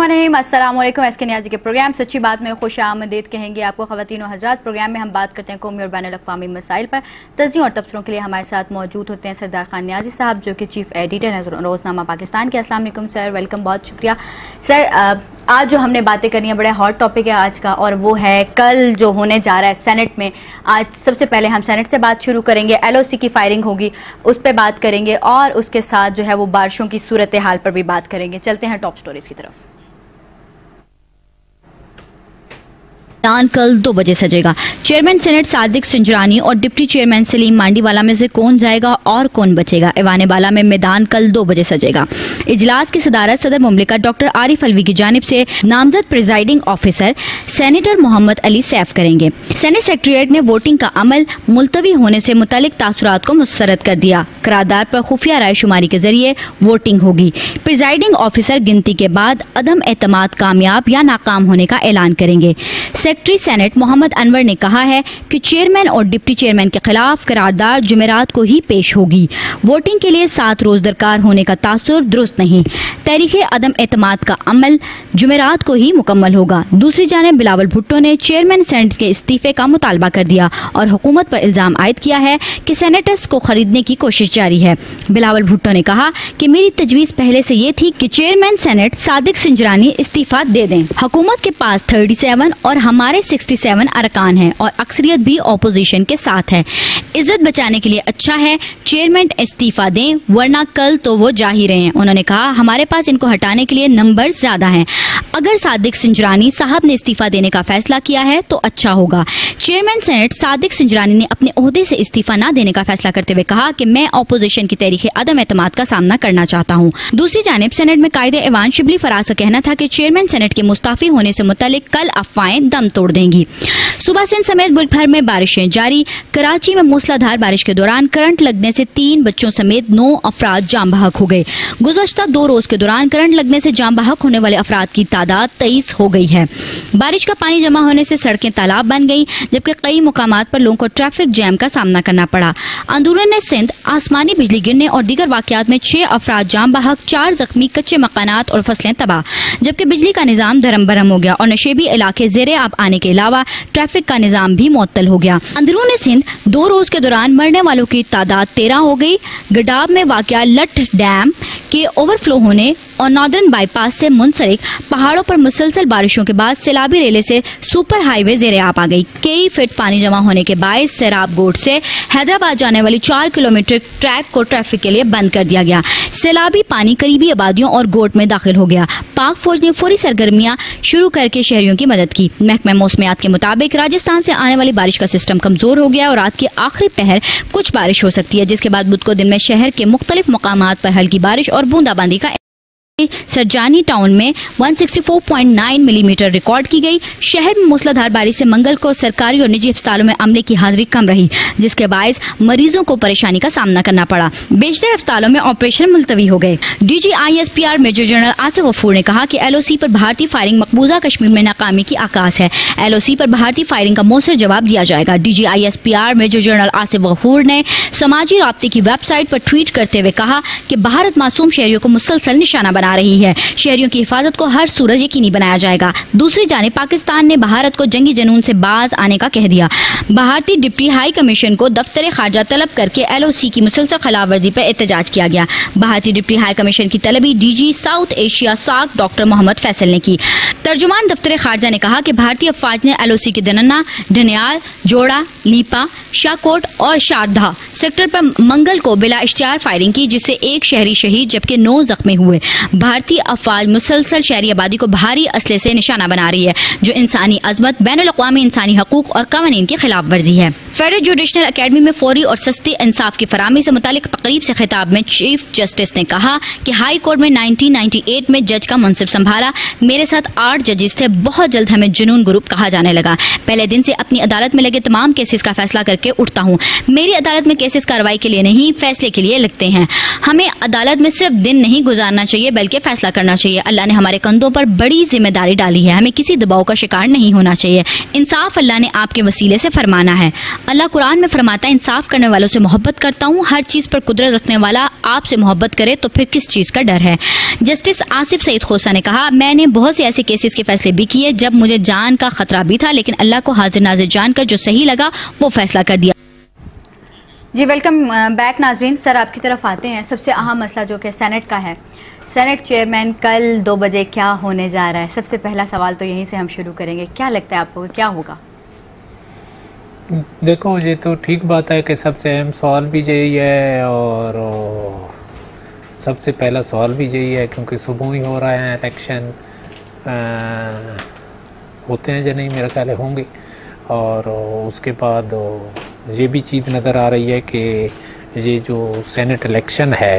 बिस्मिल्लाहिर्रहमानिर्रहीम। अस्सलाम वालेकुम। एसके नियाज़ी के प्रोग्राम सच्ची बात में खुश आमदीद कहेंगे आपको ख़वातीन और हज़रात। प्रोग्राम में हम बात करते हैं कौमी और बैनुल-अक़वामी मसाइल पर। तज़किया और तबसरों के लिए हमारे साथ मौजूद होते हैं सरदार खान नियाज़ी साहब, जो कि चीफ एडिटर हैं रोज़नामा पाकिस्तान के। अस्सलाम वालेकुम सर, वेलकम, बहुत शुक्रिया सर। आज जो हमने बातें करनी है, बड़ा हॉट टॉपिक है आज का, और वो है कल जो होने जा रहा है सेनेट में। आज सबसे पहले हम सेनेट से बात शुरू करेंगे, LOC की फायरिंग होगी उस पर बात करेंगे, और उसके साथ जो है वो बारिशों की सूरत हाल पर भी बात करेंगे। चलते हैं टॉप स्टोरीज की तरफ। मैदान कल 2 बजे सजेगा। चेयरमैन सेनेट सादिक सिंजरानी और डिप्टी चेयरमैन सलीम मांडीवाला में से कौन जाएगा और कौन बचेगा? ऐवान बाला में मैदान कल 2 बजे सजेगा। इजलास की सदारत सदर मुमलिकत डॉक्टर आरिफ अलवी की जानिब से नामजद presiding officer senator Mohammad Ali Saif करेंगे। सेनेट सेक्रेटरीट ने वोटिंग का अमल मुलतवी होने से मुतालिक तासुरात को मुस्तरद कर दिया। करारदाद पर खुफिया राय शुमारी के जरिए वोटिंग होगी। प्रिजाइडिंग ऑफिसर गिनती के बाद अदम एतमाद कामयाब या नाकाम होने का ऐलान करेंगे। सेक्रेटरी सेनेट मोहम्मद अनवर ने कहा है कि चेयरमैन और डिप्टी चेयरमैन के खिलाफ करारदाद जुमेरात को ही पेश होगी। वोटिंग के लिए 7 रोज दरकार होने का तासुर दुरुस्त नहीं। तहरीक अदम एतमाद का अमल जुमेरात को ही मुकम्मल होगा। दूसरी जानिब बिलावल भुट्टो ने चेयरमैन सेनेट के इस्तीफे का मुतालबा कर दिया और हुकूमत पर इल्जाम आयद किया है कि सेनेटर्स को खरीदने की कोशिश जारी है। बिलावल भुट्टो ने कहा कि मेरी तजवीज पहले से ये थी कि चेयरमैन सेनेट सादिक सिंजरानी इस्तीफा दे दें। हुकूमत के पास 37 और हमारे 67 अरकान हैं और अक्सरियत भी ऑपोजिशन के साथ है। इज्जत बचाने के लिए अच्छा है चेयरमैन इस्तीफा दें, वरना कल तो वो जा ही रहे हैं। उन्होंने कहा हमारे पास इनको हटाने के लिए नंबर ज्यादा हैं। अगर सादिक सिंजरानी साहब ने इस्तीफा देने का फैसला किया है तो अच्छा होगा। चेयरमैन सेनेट सादिक सिंजरानी ने अपने ओहदे से इस्तीफा न देने का फैसला करते हुए कहा कि मैं ऑपोजिशन की तहरीक अदम एतमाद का सामना करना चाहता हूँ। दूसरी जानिब सेनेट में कायदे ऐवान शिबली फराज का कहना था कि चेयरमैन सेनेट के मुस्ताफी होने से मुतालिक कल अफवाहें दम तोड़ देंगी। सुबह से समेत मुल्क भर में बारिशें जारी। कराची में मूसलाधार बारिश के दौरान करंट लगने से 3 बच्चों समेत 9 अफराद जाम बहक हो गए। गुज़श्ता 2 रोज के दौरान करंट लगने से जाम बहक होने वाले अफराद की तादाद 23 हो गई है। बारिश का पानी जमा होने से सड़कें तालाब बन गई, जबकि कई मुकामात पर लोगों को ट्रैफिक जैम का सामना करना पड़ा। अंदरूनी सिंध आसमानी बिजली गिरने और दीगर वाकयात में 6 अफराद जाम बहक, 4 जख्मी, कच्चे मकानात और फसलें तबाह, जबकि बिजली का निजाम धरम भरम हो गया और नशेबी इलाके ज़ेरे आब आने के अलावा ट्रैफिक का निजाम भी मुअत्तल हो गया। अंदरूनी सिंध 2 रोज के दौरान मरने वालों की तादाद 13 हो गई। गडाब में वाकया लट डैम के ओवरफ्लो होने और नॉर्दर्न बाईपास से मुंसलिक पहाड़ों पर मुसलसल बारिशों के बाद सैलाबी रेले से सुपर हाईवे ज़ेरे आब आ गई। कई फीट पानी जमा होने के बायस सैराब गोट से हैदराबाद जाने वाली 4 किलोमीटर ट्रैक को ट्रैफिक के लिए बंद कर दिया गया। सैलाबी पानी करीबी आबादियों और गोट में दाखिल हो गया। पाक फौज ने फौरी सरगर्मियां शुरू करके शहरियों की मदद की। महकमा मौसमियात के मुताबिक राजस्थान से आने वाली बारिश का सिस्टम कमजोर हो गया और रात के आखिरी पहर कुछ बारिश हो सकती है, जिसके बाद बुध को दिन में शहर के मुख्तलिफ मकामात पर हल्की बारिश और बूंदाबांदी का सरजानी टाउन में 164.9 मिलीमीटर रिकॉर्ड की गई। शहर में मूसलाधार बारिश से मंगल को सरकारी और निजी अस्पतालों में अमले की हाजिरी कम रही, जिसके बायस मरीजों को परेशानी का सामना करना पड़ा। बेशतर अस्पतालों में ऑपरेशन मुलतवी हो गए। DGISPR major general Asif Ghafoor ने कहा कि LOC पर भारतीय फायरिंग मकबूजा कश्मीर में नाकामी की आकाश है। LOC पर भारतीय फायरिंग का मौसर जवाब दिया जाएगा। DGISPR major general Asif Ghafoor ने समाजी राब्ते की वेबसाइट पर ट्वीट करते हुए कहा कि भारत मासूम शहरियों को मुसलसल निशाना बना रही है। शहरियों की हिफाजत को हर सूरज यकीनी बनाया जाएगा। दूसरी जानिब पाकिस्तान ने भारत को जंगी जनून से बाज आने का कह दिया। भारतीय डिप्टी हाई कमीशन को दफ्तर खारजा तलब करके LOC की मुसलसल खिलाफवर्जी पर एहतजाज किया गया। भारतीय डिप्टी हाई कमीशन की तलबी DG साउथ एशिया साक डॉक्टर मोहम्मद फैसल ने की। तर्जुमान दफ्तर खारजा ने कहा कि भारतीय अफवाज ने LOC के दनन्ना, ढनियाल, जोड़ा, लीपा, शाकोट और शारदा सेक्टर पर मंगल को बिला इश्तिहार फायरिंग की, जिससे 1 शहरी शहीद जबकि 9 जख्मी हुए। भारतीय अफवाज मुसलसल शहरी आबादी को भारी असले से निशाना बना रही है, जो इंसानी अजमत, बैनुल-अक़वामी इंसानी हकूक और कानून की खिलाफ वर्जी है। फेडरल जुडिशनल अकेडमी में फौरी और सस्ती इंसाफ की फराहमी से मुतालिक तकरीब से खिताब में चीफ जस्टिस ने कहा कि हाई कोर्ट में 1998 में जज का मनसिब संभाला। मेरे साथ 8 जजेस थे। बहुत जल्द हमें जुनून ग्रुप कहा जाने लगा। पहले दिन से अपनी अदालत में लगे तमाम केसेस का फैसला करके उठता हूँ। मेरी अदालत में केसेस कार्रवाई के लिए नहीं, फैसले के लिए लगते हैं। हमें अदालत में सिर्फ दिन नहीं गुजारना चाहिए बल्कि फैसला करना चाहिए। अल्लाह ने हमारे कंधों पर बड़ी जिम्मेदारी डाली है। हमें किसी दबाव का शिकार नहीं होना चाहिए। इंसाफ अल्लाह ने आपके वसीले से फरमाना है। अल्लाह कुरान में फरमाता है, इंसाफ करने वालों से मोहब्बत करता हूँ। हर चीज पर कुदरत रखने वाला आपसे मोहब्बत करे तो फिर किस चीज का डर है। जस्टिस आसिफ सईद खोसा ने कहा, मैंने बहुत से ऐसे केसेस के फैसले भी किए जब मुझे जान का खतरा भी था, लेकिन अल्लाह को हाजिर नाजिर जानकर जो सही लगा वो फैसला कर दिया। जी वेलकम बैक नाजरीन। सर आपकी तरफ आते हैं। सबसे अहम मसला जो कि सेनेट का है, सेनेट चेयरमैन कल 2 बजे क्या होने जा रहा है? सबसे पहला सवाल तो यहीं से हम शुरू करेंगे, क्या लगता है आपको क्या होगा? देखो, ये तो ठीक बात है कि सबसे अहम सवाल भी यही है और सबसे पहला सवाल भी यही है, क्योंकि सुबह ही हो रहा है इलेक्शन। होते हैं या नहीं, मेरा ख्याल है होंगे। और उसके बाद ये भी चीज़ नज़र आ रही है कि ये जो सेनेट इलेक्शन है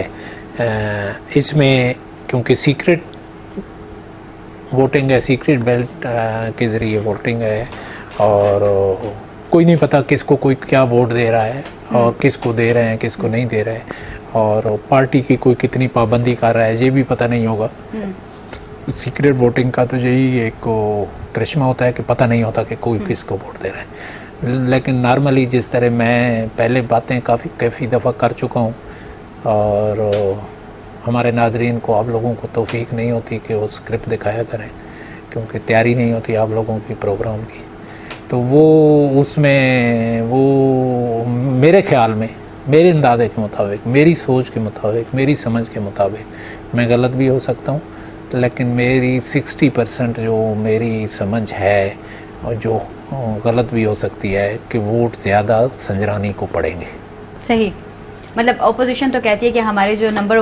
इसमें क्योंकि सीक्रेट वोटिंग है, सीक्रेट बैलेट के ज़रिए वोटिंग है और कोई नहीं पता किसको कोई क्या वोट दे रहा है और किसको दे रहे हैं किसको नहीं दे रहे हैं, और पार्टी की कोई कितनी पाबंदी कर रहा है ये भी पता नहीं होगा। सीक्रेट वोटिंग का तो यही एक करिश्मा होता है कि पता नहीं होता कि कोई किसको वोट दे रहा है। लेकिन नॉर्मली जिस तरह मैं पहले बातें काफ़ी दफ़ा कर चुका हूँ और हमारे नाजरीन को, आप लोगों को तौफीक नहीं होती कि वो स्क्रिप्ट दिखाया करें, क्योंकि तैयारी नहीं होती आप लोगों की प्रोग्राम की, तो वो उसमें वो मेरे ख्याल में, मेरे अंदाजे के मुताबिक, मेरी सोच के मुताबिक, मेरी समझ के मुताबिक, मैं गलत भी हो सकता हूँ, लेकिन मेरी 60% जो मेरी समझ है और जो गलत भी हो सकती है कि वोट ज़्यादा संजरानी को पड़ेंगे। सही, मतलब ऑपोजिशन तो कहती है कि हमारे जो नंबर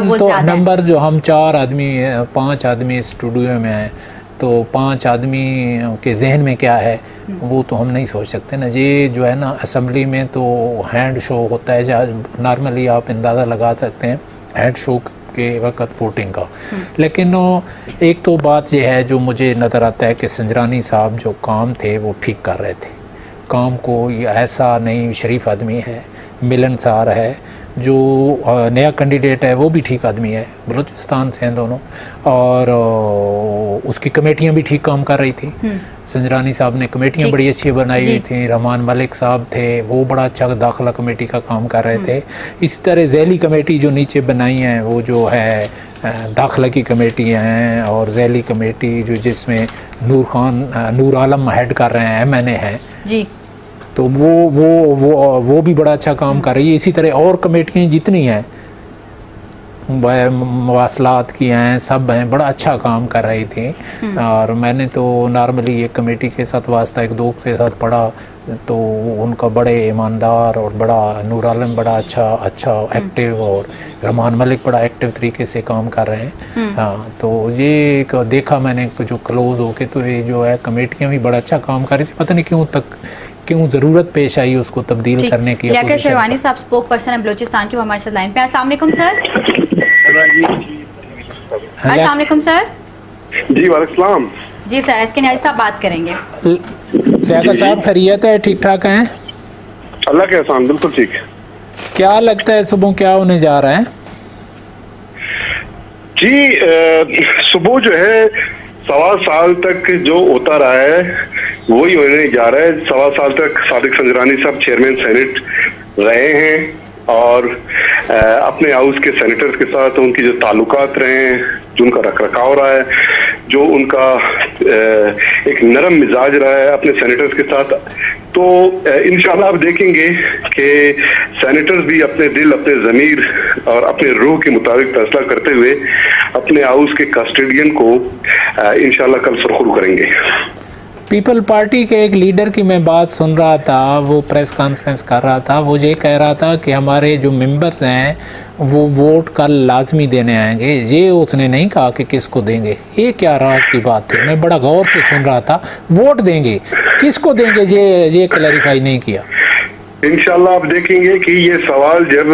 जो हम 4 आदमी 5 आदमी स्टूडियो में हैं, तो 5 आदमी के जहन में क्या है वो तो हम नहीं सोच सकते ना। ये जो है ना असेंबली में तो हैंड शो होता है, जहाँ नॉर्मली आप अंदाज़ा लगा सकते हैं हैंड शो के वक्त वोटिंग का। लेकिन एक तो बात ये है जो मुझे नज़र आता है कि संजरानी साहब जो काम थे वो ठीक कर रहे थे काम को। ऐसा नहीं, शरीफ आदमी है, मिलनसार है, जो नया कैंडिडेट है वो भी ठीक आदमी है, बलूचिस्तान से हैं दोनों, और उसकी कमेटियां भी ठीक काम कर रही थी। संजरानी साहब ने कमेटियां बड़ी अच्छी बनाई हुई थी, रहमान मलिक साहब थे वो बड़ा अच्छा दाखिला कमेटी का काम कर रहे थे। इसी तरह जैली कमेटी जो नीचे बनाई है वो जो है दाखिला की कमेटी हैं, और जैली कमेटी जो जिसमें नूर आलम हेड कर रहे हैं, MNA हैं जी, तो वो भी बड़ा अच्छा काम कर रही है। इसी तरह और कमेटियाँ जितनी हैं, मवासलात की हैं, सब हैं, बड़ा अच्छा काम कर रही थी। और मैंने तो नॉर्मली एक कमेटी के साथ वास्ता 1-2 के साथ पढ़ा, तो उनका बड़े ईमानदार और बड़ा नूर आलम बड़ा अच्छा एक्टिव, और रहमान मलिक बड़ा एक्टिव तरीके से काम कर रहे हैं। हाँ, तो ये देखा मैंने जो क्लोज होके, तो ये जो है कमेटियाँ भी बड़ा अच्छा काम कर रही थी। पता नहीं क्यों ज़रूरत पेश आई उसको तब्दील करने की। लियाकत शेरवानी साहब स्पोक पर्सन है बलूचिस्तान के, हमारे साथ लाइन पे। अस्सलाम वालेकुम सर। अस्सलाम वालेकुम सर। जी वालेकुम जी सर, एसके न्याजी साहब बात करेंगे। लियाकत साहब खैरियत है, ठीक ठाक हैं? अल्लाह के एहसान, बिल्कुल ठीक। क्या लगता है सुबह क्या होने जा रहा है? जी सुबह जो है 1.25 साल तक जो होता रहा है वही होने जा रहा है। 1.25 साल तक सादिक संजरानी साहब चेयरमैन सेनेट रहे हैं और अपने हाउस के सेनेटर्स के साथ उनकी जो ताल्लुकात रहे हैं, जो उनका रखरखाव रहा है, जो उनका एक नरम मिजाज रहा है अपने सेनेटर्स के साथ, तो इंशाल्लाह आप देखेंगे कि सेनेटर्स भी अपने दिल, अपने ज़मीर और अपने रूह के मुताबिक फैसला करते हुए अपने हाउस के कस्टोडियन को इंशाल्लाह कल सुरखरू करेंगे। पीपल पार्टी के एक लीडर की मैं बात सुन रहा था, वो प्रेस कॉन्फ्रेंस कर रहा था, वो ये कह रहा था कि हमारे जो मेंबर्स हैं वो वोट कल लाजमी देने आएंगे। ये उसने नहीं कहा कि किसको देंगे। ये क्या राज की बात थी? मैं बड़ा गौर से सुन रहा था। वोट देंगे, किसको देंगे ये क्लैरिफाई नहीं किया। इंशाल्लाह आप देखेंगे कि ये सवाल जब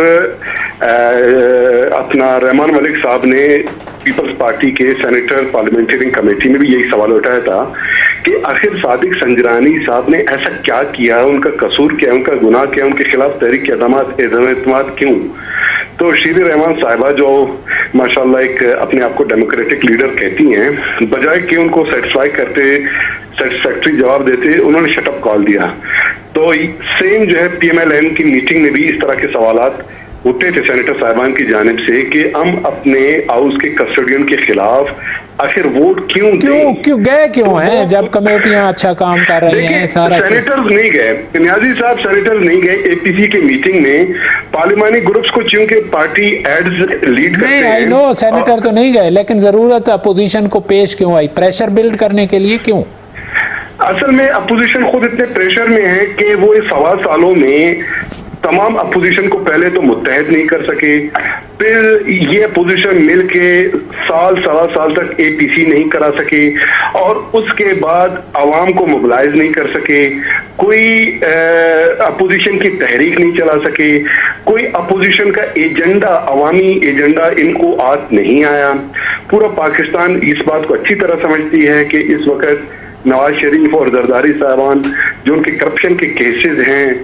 अपना रहमान मलिक साहब ने पीपल्स पार्टी के सेनेटर पार्लियामेंटेरियन कमेटी में भी यही सवाल उठाया था कि आखिर सादिक संजरानी साहब ने ऐसा क्या किया, उनका कसूर क्या, उनका गुनाह क्या, उनके खिलाफ तहरीक एतमाद क्यों। तो शीर रहमान साहिबा जो माशाल्लाह एक अपने आप को डेमोक्रेटिक लीडर कहती हैं, बजाय कि उनको सेटिस्फाई करते, सेटिस्फैक्ट्री जवाब देते, उन्होंने शटअप कॉल दिया। तो सेम जो है PMLN की मीटिंग में भी इस तरह के सवालात उठे थे सेनेटर साहिबान की जानिब से कि हम अपने हाउस के कस्टोडियन के खिलाफ आखिर वोट क्यों गए क्यों हैं जब कमेटियां अच्छा काम कर रही हैं। सारा सेनेटर्स नहीं गए, नियाजी साहब सेनेटर्स नहीं गए APC के मीटिंग में। पार्लिमानी ग्रुप्स को चूंकि पार्टी एड्स लीड करते हैं, आई नो सेनेटर तो नहीं गए, लेकिन जरूरत अपोजिशन को पेश क्यों आई, प्रेशर बिल्ड करने के लिए क्यों? असल में अपोजिशन खुद इतने प्रेशर में है कि वो इस 1.25 सालों में तमाम अपोजिशन को पहले तो मुत्तहद नहीं कर सके, फिर ये अपोजिशन मिलके सवा साल तक APC नहीं करा सके, और उसके बाद आवाम को मोबिलाइज नहीं कर सके, कोई अपोजिशन की तहरीक नहीं चला सके, कोई अपोजिशन का एजेंडा, अवामी एजेंडा इनको आज नहीं आया। पूरा पाकिस्तान इस बात को अच्छी तरह समझती है कि इस वक्त नवाज शरीफ और जरदारी साहबान जो उनके करप्शन के केसेस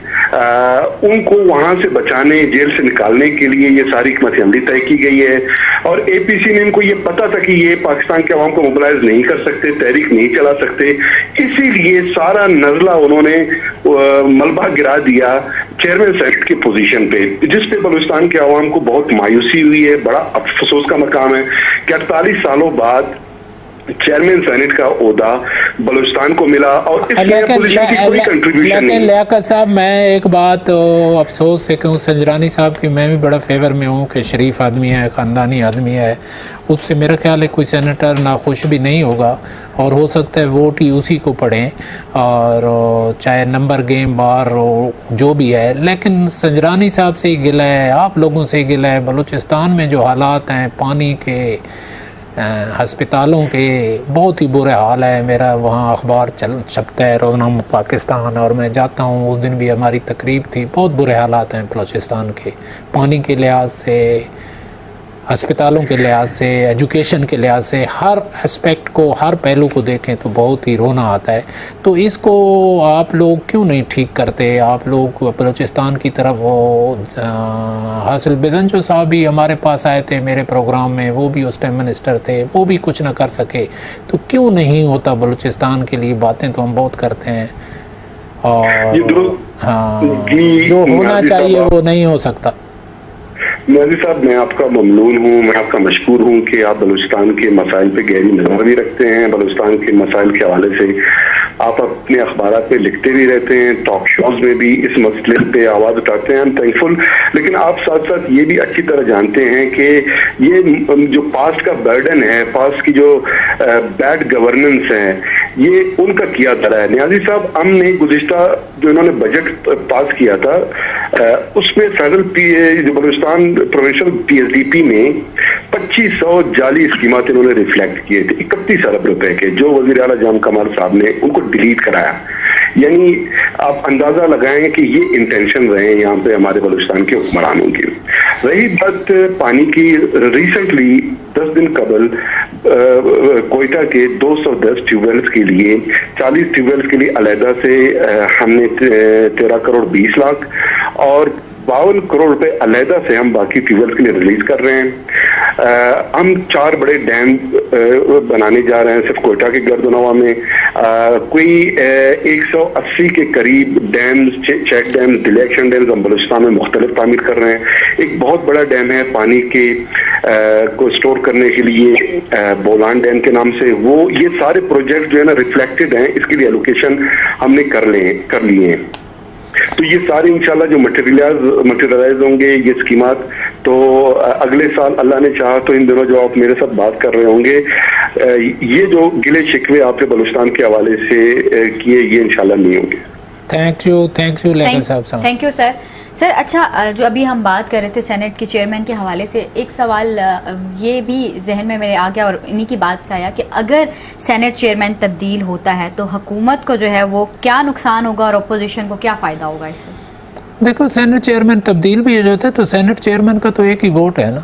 हैं उनको वहां से बचाने, जेल से निकालने के लिए ये सारी हिकमत अमली तय की गई है। और APC में इनको ये पता था कि ये पाकिस्तान के अवाम को मोबिलाइज नहीं कर सकते, तहरीक नहीं चला सकते, इसीलिए सारा नजला उन्होंने मलबा गिरा दिया चेयरमैन सेनेट की पोजीशन पे, जिस पे बलूचिस्तान के अवाम को बहुत मायूसी हुई है। बड़ा अफसोस का मकाम है कि 48 सालों बाद चेयरमैन सेनेट का ओहदा बलूचिस्तान को मिला, और इसमें अपोजिशन की कोई कंट्रीब्यूशन नहीं। लियाकत साहब, मैं एक बात अफसोस से कहूँ संजरानी साहब की, मैं भी बड़ा फेवर में हूँ कि शरीफ आदमी है, ख़ानदानी आदमी है, उससे मेरा ख्याल है कोई सेनेटर नाखुश भी नहीं होगा, और हो सकता है वोट ही उसी को पड़ें, और चाहे नंबर गेम बार जो भी है। लेकिन संजरानी साहब से ही गिला है, आप लोगों से गिला है। बलूचिस्तान में जो हालात हैं, पानी के, हस्पतालों के बहुत ही बुरे हाल है। मेरा वहाँ अखबार छपता है, रोज़नामा पाकिस्तान, और मैं जाता हूँ, उस दिन भी हमारी तकरीब थी। बहुत बुरे हालात हैं बलूचिस्तान के, पानी के लिहाज से, अस्पतालों के लिहाज से, एजुकेशन के लिहाज से, हर एस्पेक्ट को, हर पहलू को देखें तो बहुत ही रोना आता है। तो इसको आप लोग क्यों नहीं ठीक करते? आप लोग बलूचिस्तान की तरफ वो हासिल बेदंजो साहब भी हमारे पास आए थे मेरे प्रोग्राम में, वो भी उस टाइम मिनिस्टर थे, वो भी कुछ ना कर सके। तो क्यों नहीं होता बलूचिस्तान के लिए? बातें तो हम बहुत करते हैं, और हाँ, जो होना चाहिए वो नहीं हो सकता। नियाजी साहब, मैं आपका ममनून हूँ, मैं आपका मशकूर हूँ कि आप बलूचिस्तान के मसाइल पे गहरी नज़र भी रखते हैं। बलूचिस्तान के मसाइल के हवाले से आप अपने अखबारात में लिखते भी रहते हैं, टॉक शोज में भी इस मसले पे आवाज़ उठाते हैं, आई एम थैंकफुल। लेकिन आप साथ साथ ये भी अच्छी तरह जानते हैं कि ये जो पास्ट का बर्डन है, पास्ट की जो बैड गवर्नेंस है, ये उनका किया जा रहा है। नियाजी साहब, हमने गुज़िश्ता जो इन्होंने बजट पास किया था उसमें फेडरल जो बलूचिस्तान प्रोविंशियल PSDP में 2500 जाली स्कीमात इन्होंने रिफ्लेक्ट किए थे 31 अरब रुपए के, जो वज़ीर आला जाम कमाल साहब ने उनको डिलीट कराया। यानी आप अंदाजा लगाएं कि ये इंटेंशन रहे यहाँ पे हमारे बलूचिस्तान के हुक्मरानों की। रही बात पानी की, रिसेंटली 10 दिन कबल कोयटा के 210 ट्यूबवेल्स के लिए, 40 ट्यूबवेल्स के लिए अलहदा से हमने 13 करोड़ 20 लाख और 52 करोड़ रुपए अलहदा से हम बाकी ट्यूबवेल्स के लिए रिलीज कर रहे हैं। हम 4 बड़े डैम बनाने जा रहे हैं सिर्फ कोयटा के गर्दनवा में। कोई 180 के करीब डैम्स, चेक डैम्स, डिलेक्शन डैम्स हम बलूचिस्तान में मुख्तलिफ तामीर कर रहे हैं। एक बहुत बड़ा डैम है पानी के को स्टोर करने के लिए, बोलान डैम के नाम से। वो ये सारे प्रोजेक्ट जो है ना रिफ्लेक्टेड हैं, इसके लिए एलोकेशन हमने कर लिए हैं। तो ये सारे इंशाल्लाह जो मटेरियलाइज होंगे ये स्कीमात, तो अगले साल अल्लाह ने चाहा तो इन दिनों जो आप मेरे साथ बात कर रहे होंगे, ये जो गिले शिकवे आपने बलूचिस्तान के हवाले से किए, ये इंशाल्लाह नहीं होंगे। थैंक यू लेखन साहब। Thank you sir. सर, अच्छा, जो अभी हम बात कर रहे थे सेनेट के चेयरमैन के हवाले से, एक सवाल ये भी जहन में मेरे आ गया और इन्हीं की बात से आया कि अगर सेनेट चेयरमैन तब्दील होता है तो हुकूमत को जो है वो क्या नुकसान होगा और अपोजिशन को क्या फ़ायदा होगा इससे? देखो, सेनेट चेयरमैन तब्दील भी हो जाता है तो सेनेट चेयरमैन का तो एक ही वोट है ना,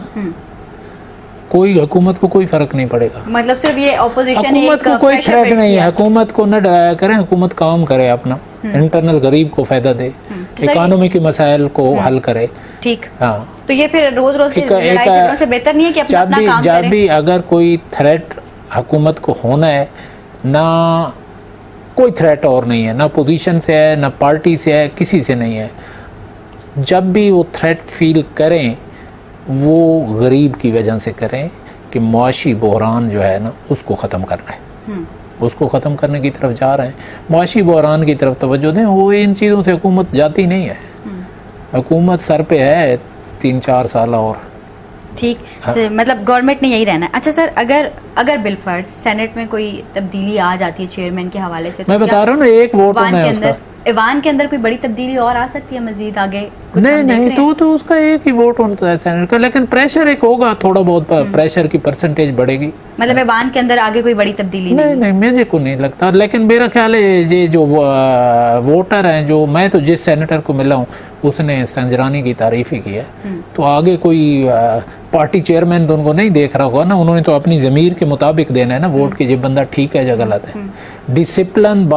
कोई हुकूमत को कोई फर्क नहीं पड़ेगा। मतलब सिर्फ ये अपोजिशन, हुकूमत को कोई थ्रेट नहीं है, हुकूमत को न डराया करें, हुकूमत काम करे अपना, इंटरनल गरीब को फायदा दे, इकोनॉमी के मसाइल को हल करे। ठीक, हाँ। तो ये फिर रोज रोज लड़ाई झगड़ों से बेहतर नहीं है कि अपना काम करें? जब भी अगर कोई थ्रेट हुकूमत को होना है ना, कोई थ्रेट और नहीं है, ना पोजीशन से है, ना पार्टी से है, किसी से नहीं है। जब भी वो थ्रेट फील करें वो गरीब की वजह से करें कि मुआशी बहरान जो है ना उसको ख़त्म करना है, उसको ख़त्म करने की तरफ जा रहे हैं। मुआशी बहरान की तरफ तवज्जो दें, वो इन चीज़ों से हुकूमत जाती नहीं है, हुकूमत सर पे है 3-4 साल और ठीक। मतलब गवर्नमेंट ने यही रहना है। अच्छा सर, अगर बिल फर्ज सेनेट में कोई तब्दीली आ जाती है चेयरमैन के हवाले से, मैं बता रहा हूँ ना, एक वोट होना है उसका। ईवान के अंदर कोई बड़ी तब्दीली और आ सकती है मजीद आगे? नहीं, तो उसका एक ही वोट होता है सेनेट का, लेकिन प्रेशर एक होगा, थोड़ा बहुत प्रेशर की परसेंटेज बढ़ेगी। मतलब ईवान के अंदर आगे कोई बड़ी तब्दीली नहीं, मुझे को नहीं लगता। लेकिन मेरा ख्याल है ये जो वोटर हैं, जो मैं तो जिस सेनेटर को मिला हूँ उसने संजरानी की तारीफ ही की है, तो आगे कोई पार्टी चेयरमैन तो उनको नहीं देख रहा होगा ना, उन्होंने तो अपनी ज़मीर के मुताबिक देना है ना वोट कि ये बंदा ठीक है या गलत है। डिसिप्लिन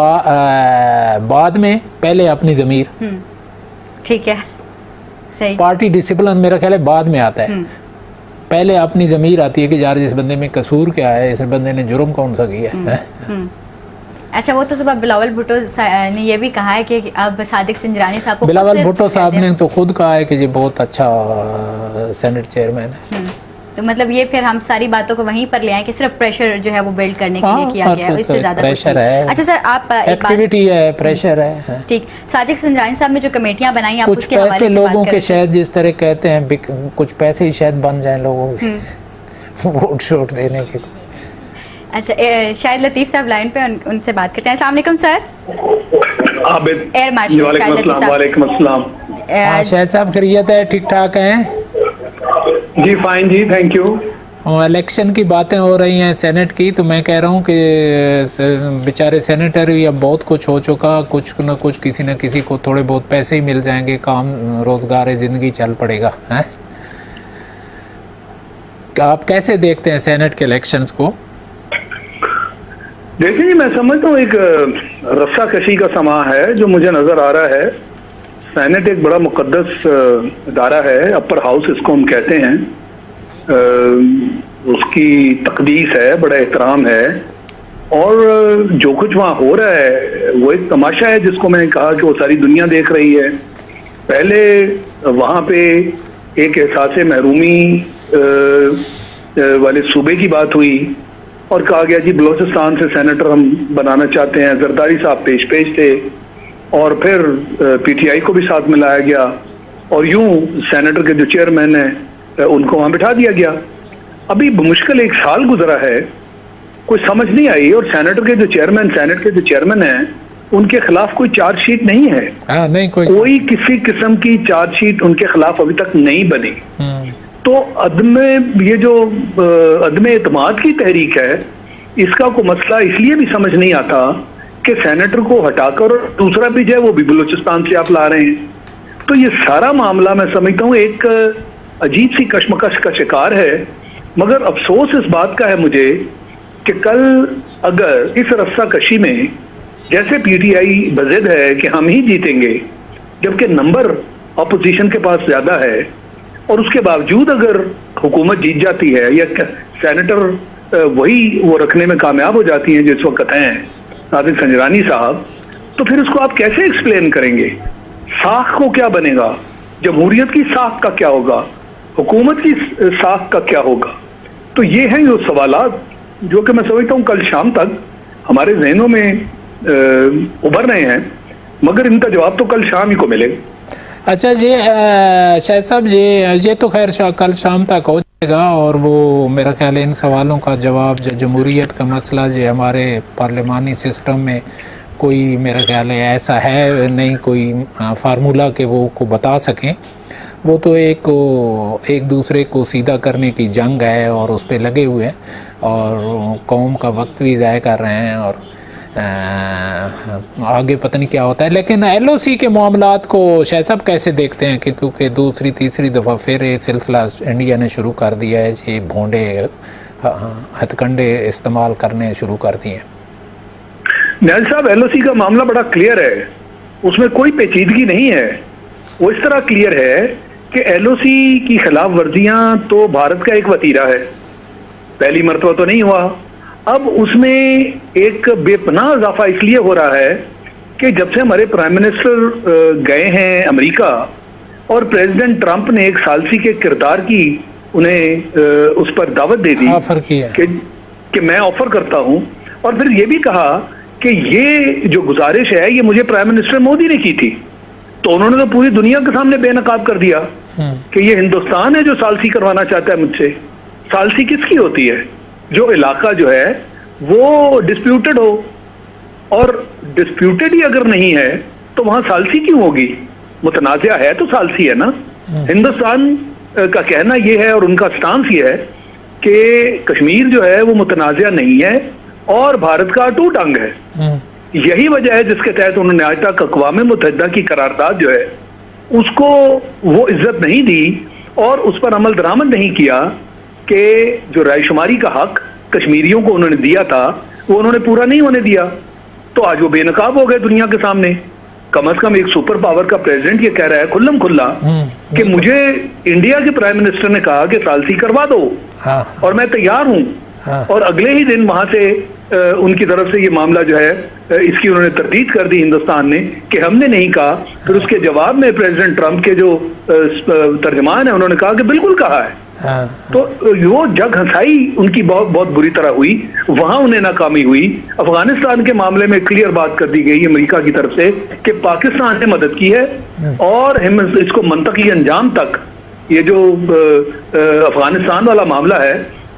बाद में, पहले अपनी ज़मीर। ठीक है, सही। पार्टी डिसिप्लिन मेरा ख्याल है बाद में आता है, पहले अपनी ज़मीर आती है कि यार इस बंदे में कसूर क्या है, इस बंदे ने जुर्म कौन सा किया है। अच्छा, वो तो सुबह बिलावल भुट्टो ने ये भी कहा है कि अब सादिक संजरानी साहब को, बिलावल भुट्टो साहब ने तो खुद कहा है कि ये बहुत अच्छा सेनेट चेयरमैन है। तो मतलब ये फिर हम सारी बातों को वहीं पर ले आए कि सिर्फ प्रेशर जो है वो बिल्ड करने के लिए किया गया है, इससे ज्यादा प्रेशर है। अच्छा सर, आप एक्टिविटी है, प्रेशर है। ठीक। सादिक संजरानी साहब ने जो कमेटियां बनाई, आप कुछ उसके हवाले पैसे लोगों के शायद जिस तरह कहते हैं, कुछ पैसे ही शायद बन जाए लोगों के वोट शोट देने के। अच्छा, शायद लतीफ साहब लाइन पे, उनसे बात करते हैं। अस्सलाम वालेकुम सर। एयर मार्शल वालेकुम अस्सलाम। शायद साहब खैरियत है, ठीक ठाक हैं? जी फाइन जी, थैंक यू। इलेक्शन की बातें हो रही हैं सेनेट की, तो मैं कह रहा हूँ कि बेचारे सेनेटर भी अब बहुत कुछ हो चुका, कुछ न कुछ किसी न किसी को थोड़े बहुत पैसे ही मिल जाएंगे, काम रोजगार जिंदगी चल पड़ेगा है। आप कैसे देखते हैं सेनेट के इलेक्शंस को? देखिए, मैं समझता हूँ एक रस्सा कशी का समा है जो मुझे नजर आ रहा है। सेनेट एक बड़ा मुकद्दस इदारा है, अपर हाउस इसको हम कहते हैं, उसकी तकदीस है, बड़ा एहतराम है, और जो कुछ वहाँ हो रहा है वो एक तमाशा है जिसको मैंने कहा कि वो सारी दुनिया देख रही है। पहले वहाँ पे एक एहसास महरूमी वाले सूबे की बात हुई और कहा गया जी बलोचिस्तान से सेनेटर हम बनाना चाहते हैं, जरदारी साहब पेश थे, और फिर पीटीआई को भी साथ मिलाया गया, और यूं सेनेटर के जो चेयरमैन हैं उनको वहां बिठा दिया गया। अभी मुश्किल 1 साल गुजरा है, कोई समझ नहीं आई, और सेनेट के जो चेयरमैन हैं उनके खिलाफ कोई चार्जशीट नहीं है। नहीं, कोई किसी किस्म की चार्जशीट उनके खिलाफ अभी तक नहीं बनी। तो ये जो अदमे एतमाद की तहरीक है, इसका कोई मसला इसलिए भी समझ नहीं आता कि सेनेटर को हटाकर दूसरा भी जो है वो भी बलूचिस्तान से आप ला रहे हैं। तो ये सारा मामला मैं समझता हूँ एक अजीब सी कशमकश का शिकार है। मगर अफसोस इस बात का है मुझे कि कल अगर इस रस्सा कशी में जैसे पीटीआई बज़िद है कि हम ही जीतेंगे, जबकि नंबर अपोजिशन के पास ज्यादा है, और उसके बावजूद अगर हुकूमत जीत जाती है या सेनेटर वही वो रखने में कामयाब हो जाती है जिस वक्त हैं सादिक संजरानी साहब, तो फिर उसको आप कैसे एक्सप्लेन करेंगे? साख को क्या बनेगा? जमहूरियत की साख का क्या होगा? हुकूमत की साख का क्या होगा? तो ये हैं जो सवालात जो कि मैं समझता हूँ कल शाम तक हमारे जहनों में उभर रहे हैं, मगर इनका जवाब तो कल शाम ही को मिलेगा। अच्छा जी, शायद साहब ये तो खैर कल शाम तक हो जाएगा, और वो मेरा ख्याल है इन सवालों का जवाब जो जमहूरियत का मसला जो हमारे पार्लिमानी सिस्टम में कोई मेरा ख्याल है ऐसा है नहीं कोई फार्मूला के वो को बता सकें। वो तो एक दूसरे को सीधा करने की जंग है और उस पर लगे हुए हैं और कौम का वक्त भी ज़ाया कर रहे हैं, और आगे पता नहीं क्या होता है। लेकिन एलओसी के मामलात को शायद सब कैसे देखते हैं कि क्योंकि दूसरी तीसरी दफ़ा फिर ये सिलसिला इंडिया ने शुरू कर दिया है, ये भोंडे हथकंडे इस्तेमाल करने शुरू कर दिए हैं। न्याल साहब, एलओसी का मामला बड़ा क्लियर है, उसमें कोई पेचीदगी नहीं है। वो इस तरह क्लियर है कि एलओसी की खिलाफ वर्जियां तो भारत का एक वतीरा है, पहली मरतबा तो नहीं हुआ। अब उसमें एक बेपनाह इजाफा इसलिए हो रहा है कि जब से हमारे प्राइम मिनिस्टर गए हैं अमेरिका और प्रेसिडेंट ट्रंप ने एक सालसी के किरदार की उन्हें उस पर दावत दे दी ऑफर किया कि मैं ऑफर करता हूं, और फिर ये भी कहा कि ये जो गुजारिश है ये मुझे प्राइम मिनिस्टर मोदी ने की थी, तो उन्होंने तो पूरी दुनिया के सामने बेनकाब कर दिया कि ये हिंदुस्तान है जो सालसी करवाना चाहता है मुझसे। सालसी किसकी होती है? जो इलाका जो है वो डिस्प्यूटेड हो, और डिस्प्यूटेड ही अगर नहीं है तो वहां सालसी क्यों होगी? मुतनाज़ा है तो सालसी है ना। हिंदुस्तान का कहना यह है और उनका स्टांस ये है कि कश्मीर जो है वो मुतनाज़ा नहीं है और भारत का अटूट अंग है। यही वजह है जिसके तहत उन्होंने आज तक अक़वाम मुत्तहिदा की करारदाद जो है उसको वो इज्जत नहीं दी और उस पर अमल दरामद नहीं किया कि जो रायशुमारी का हक कश्मीरियों को उन्होंने दिया था वो उन्होंने पूरा नहीं होने दिया। तो आज वो बेनकाब हो गए दुनिया के सामने। कम से कम एक सुपर पावर का प्रेसिडेंट ये कह रहा है खुल्लम खुल्ला कि मुझे इंडिया के प्राइम मिनिस्टर ने कहा कि सालसी करवा दो और मैं तैयार हूं, और अगले ही दिन वहां से उनकी तरफ से ये मामला जो है इसकी उन्होंने तरदीद कर दी हिंदुस्तान ने कि हमने नहीं कहा। फिर उसके जवाब में प्रेसिडेंट ट्रंप के जो तर्जमान है उन्होंने कहा कि बिल्कुल कहा है। तो वो जग हंसाई उनकी बहुत बहुत बुरी तरह हुई, वहां उन्हें नाकामी हुई। अफगानिस्तान के मामले में क्लियर बात कर दी गई अमेरिका की तरफ से कि पाकिस्तान ने मदद की है और हम इसको मंतकी अंजाम तक, ये जो अफगानिस्तान वाला मामला है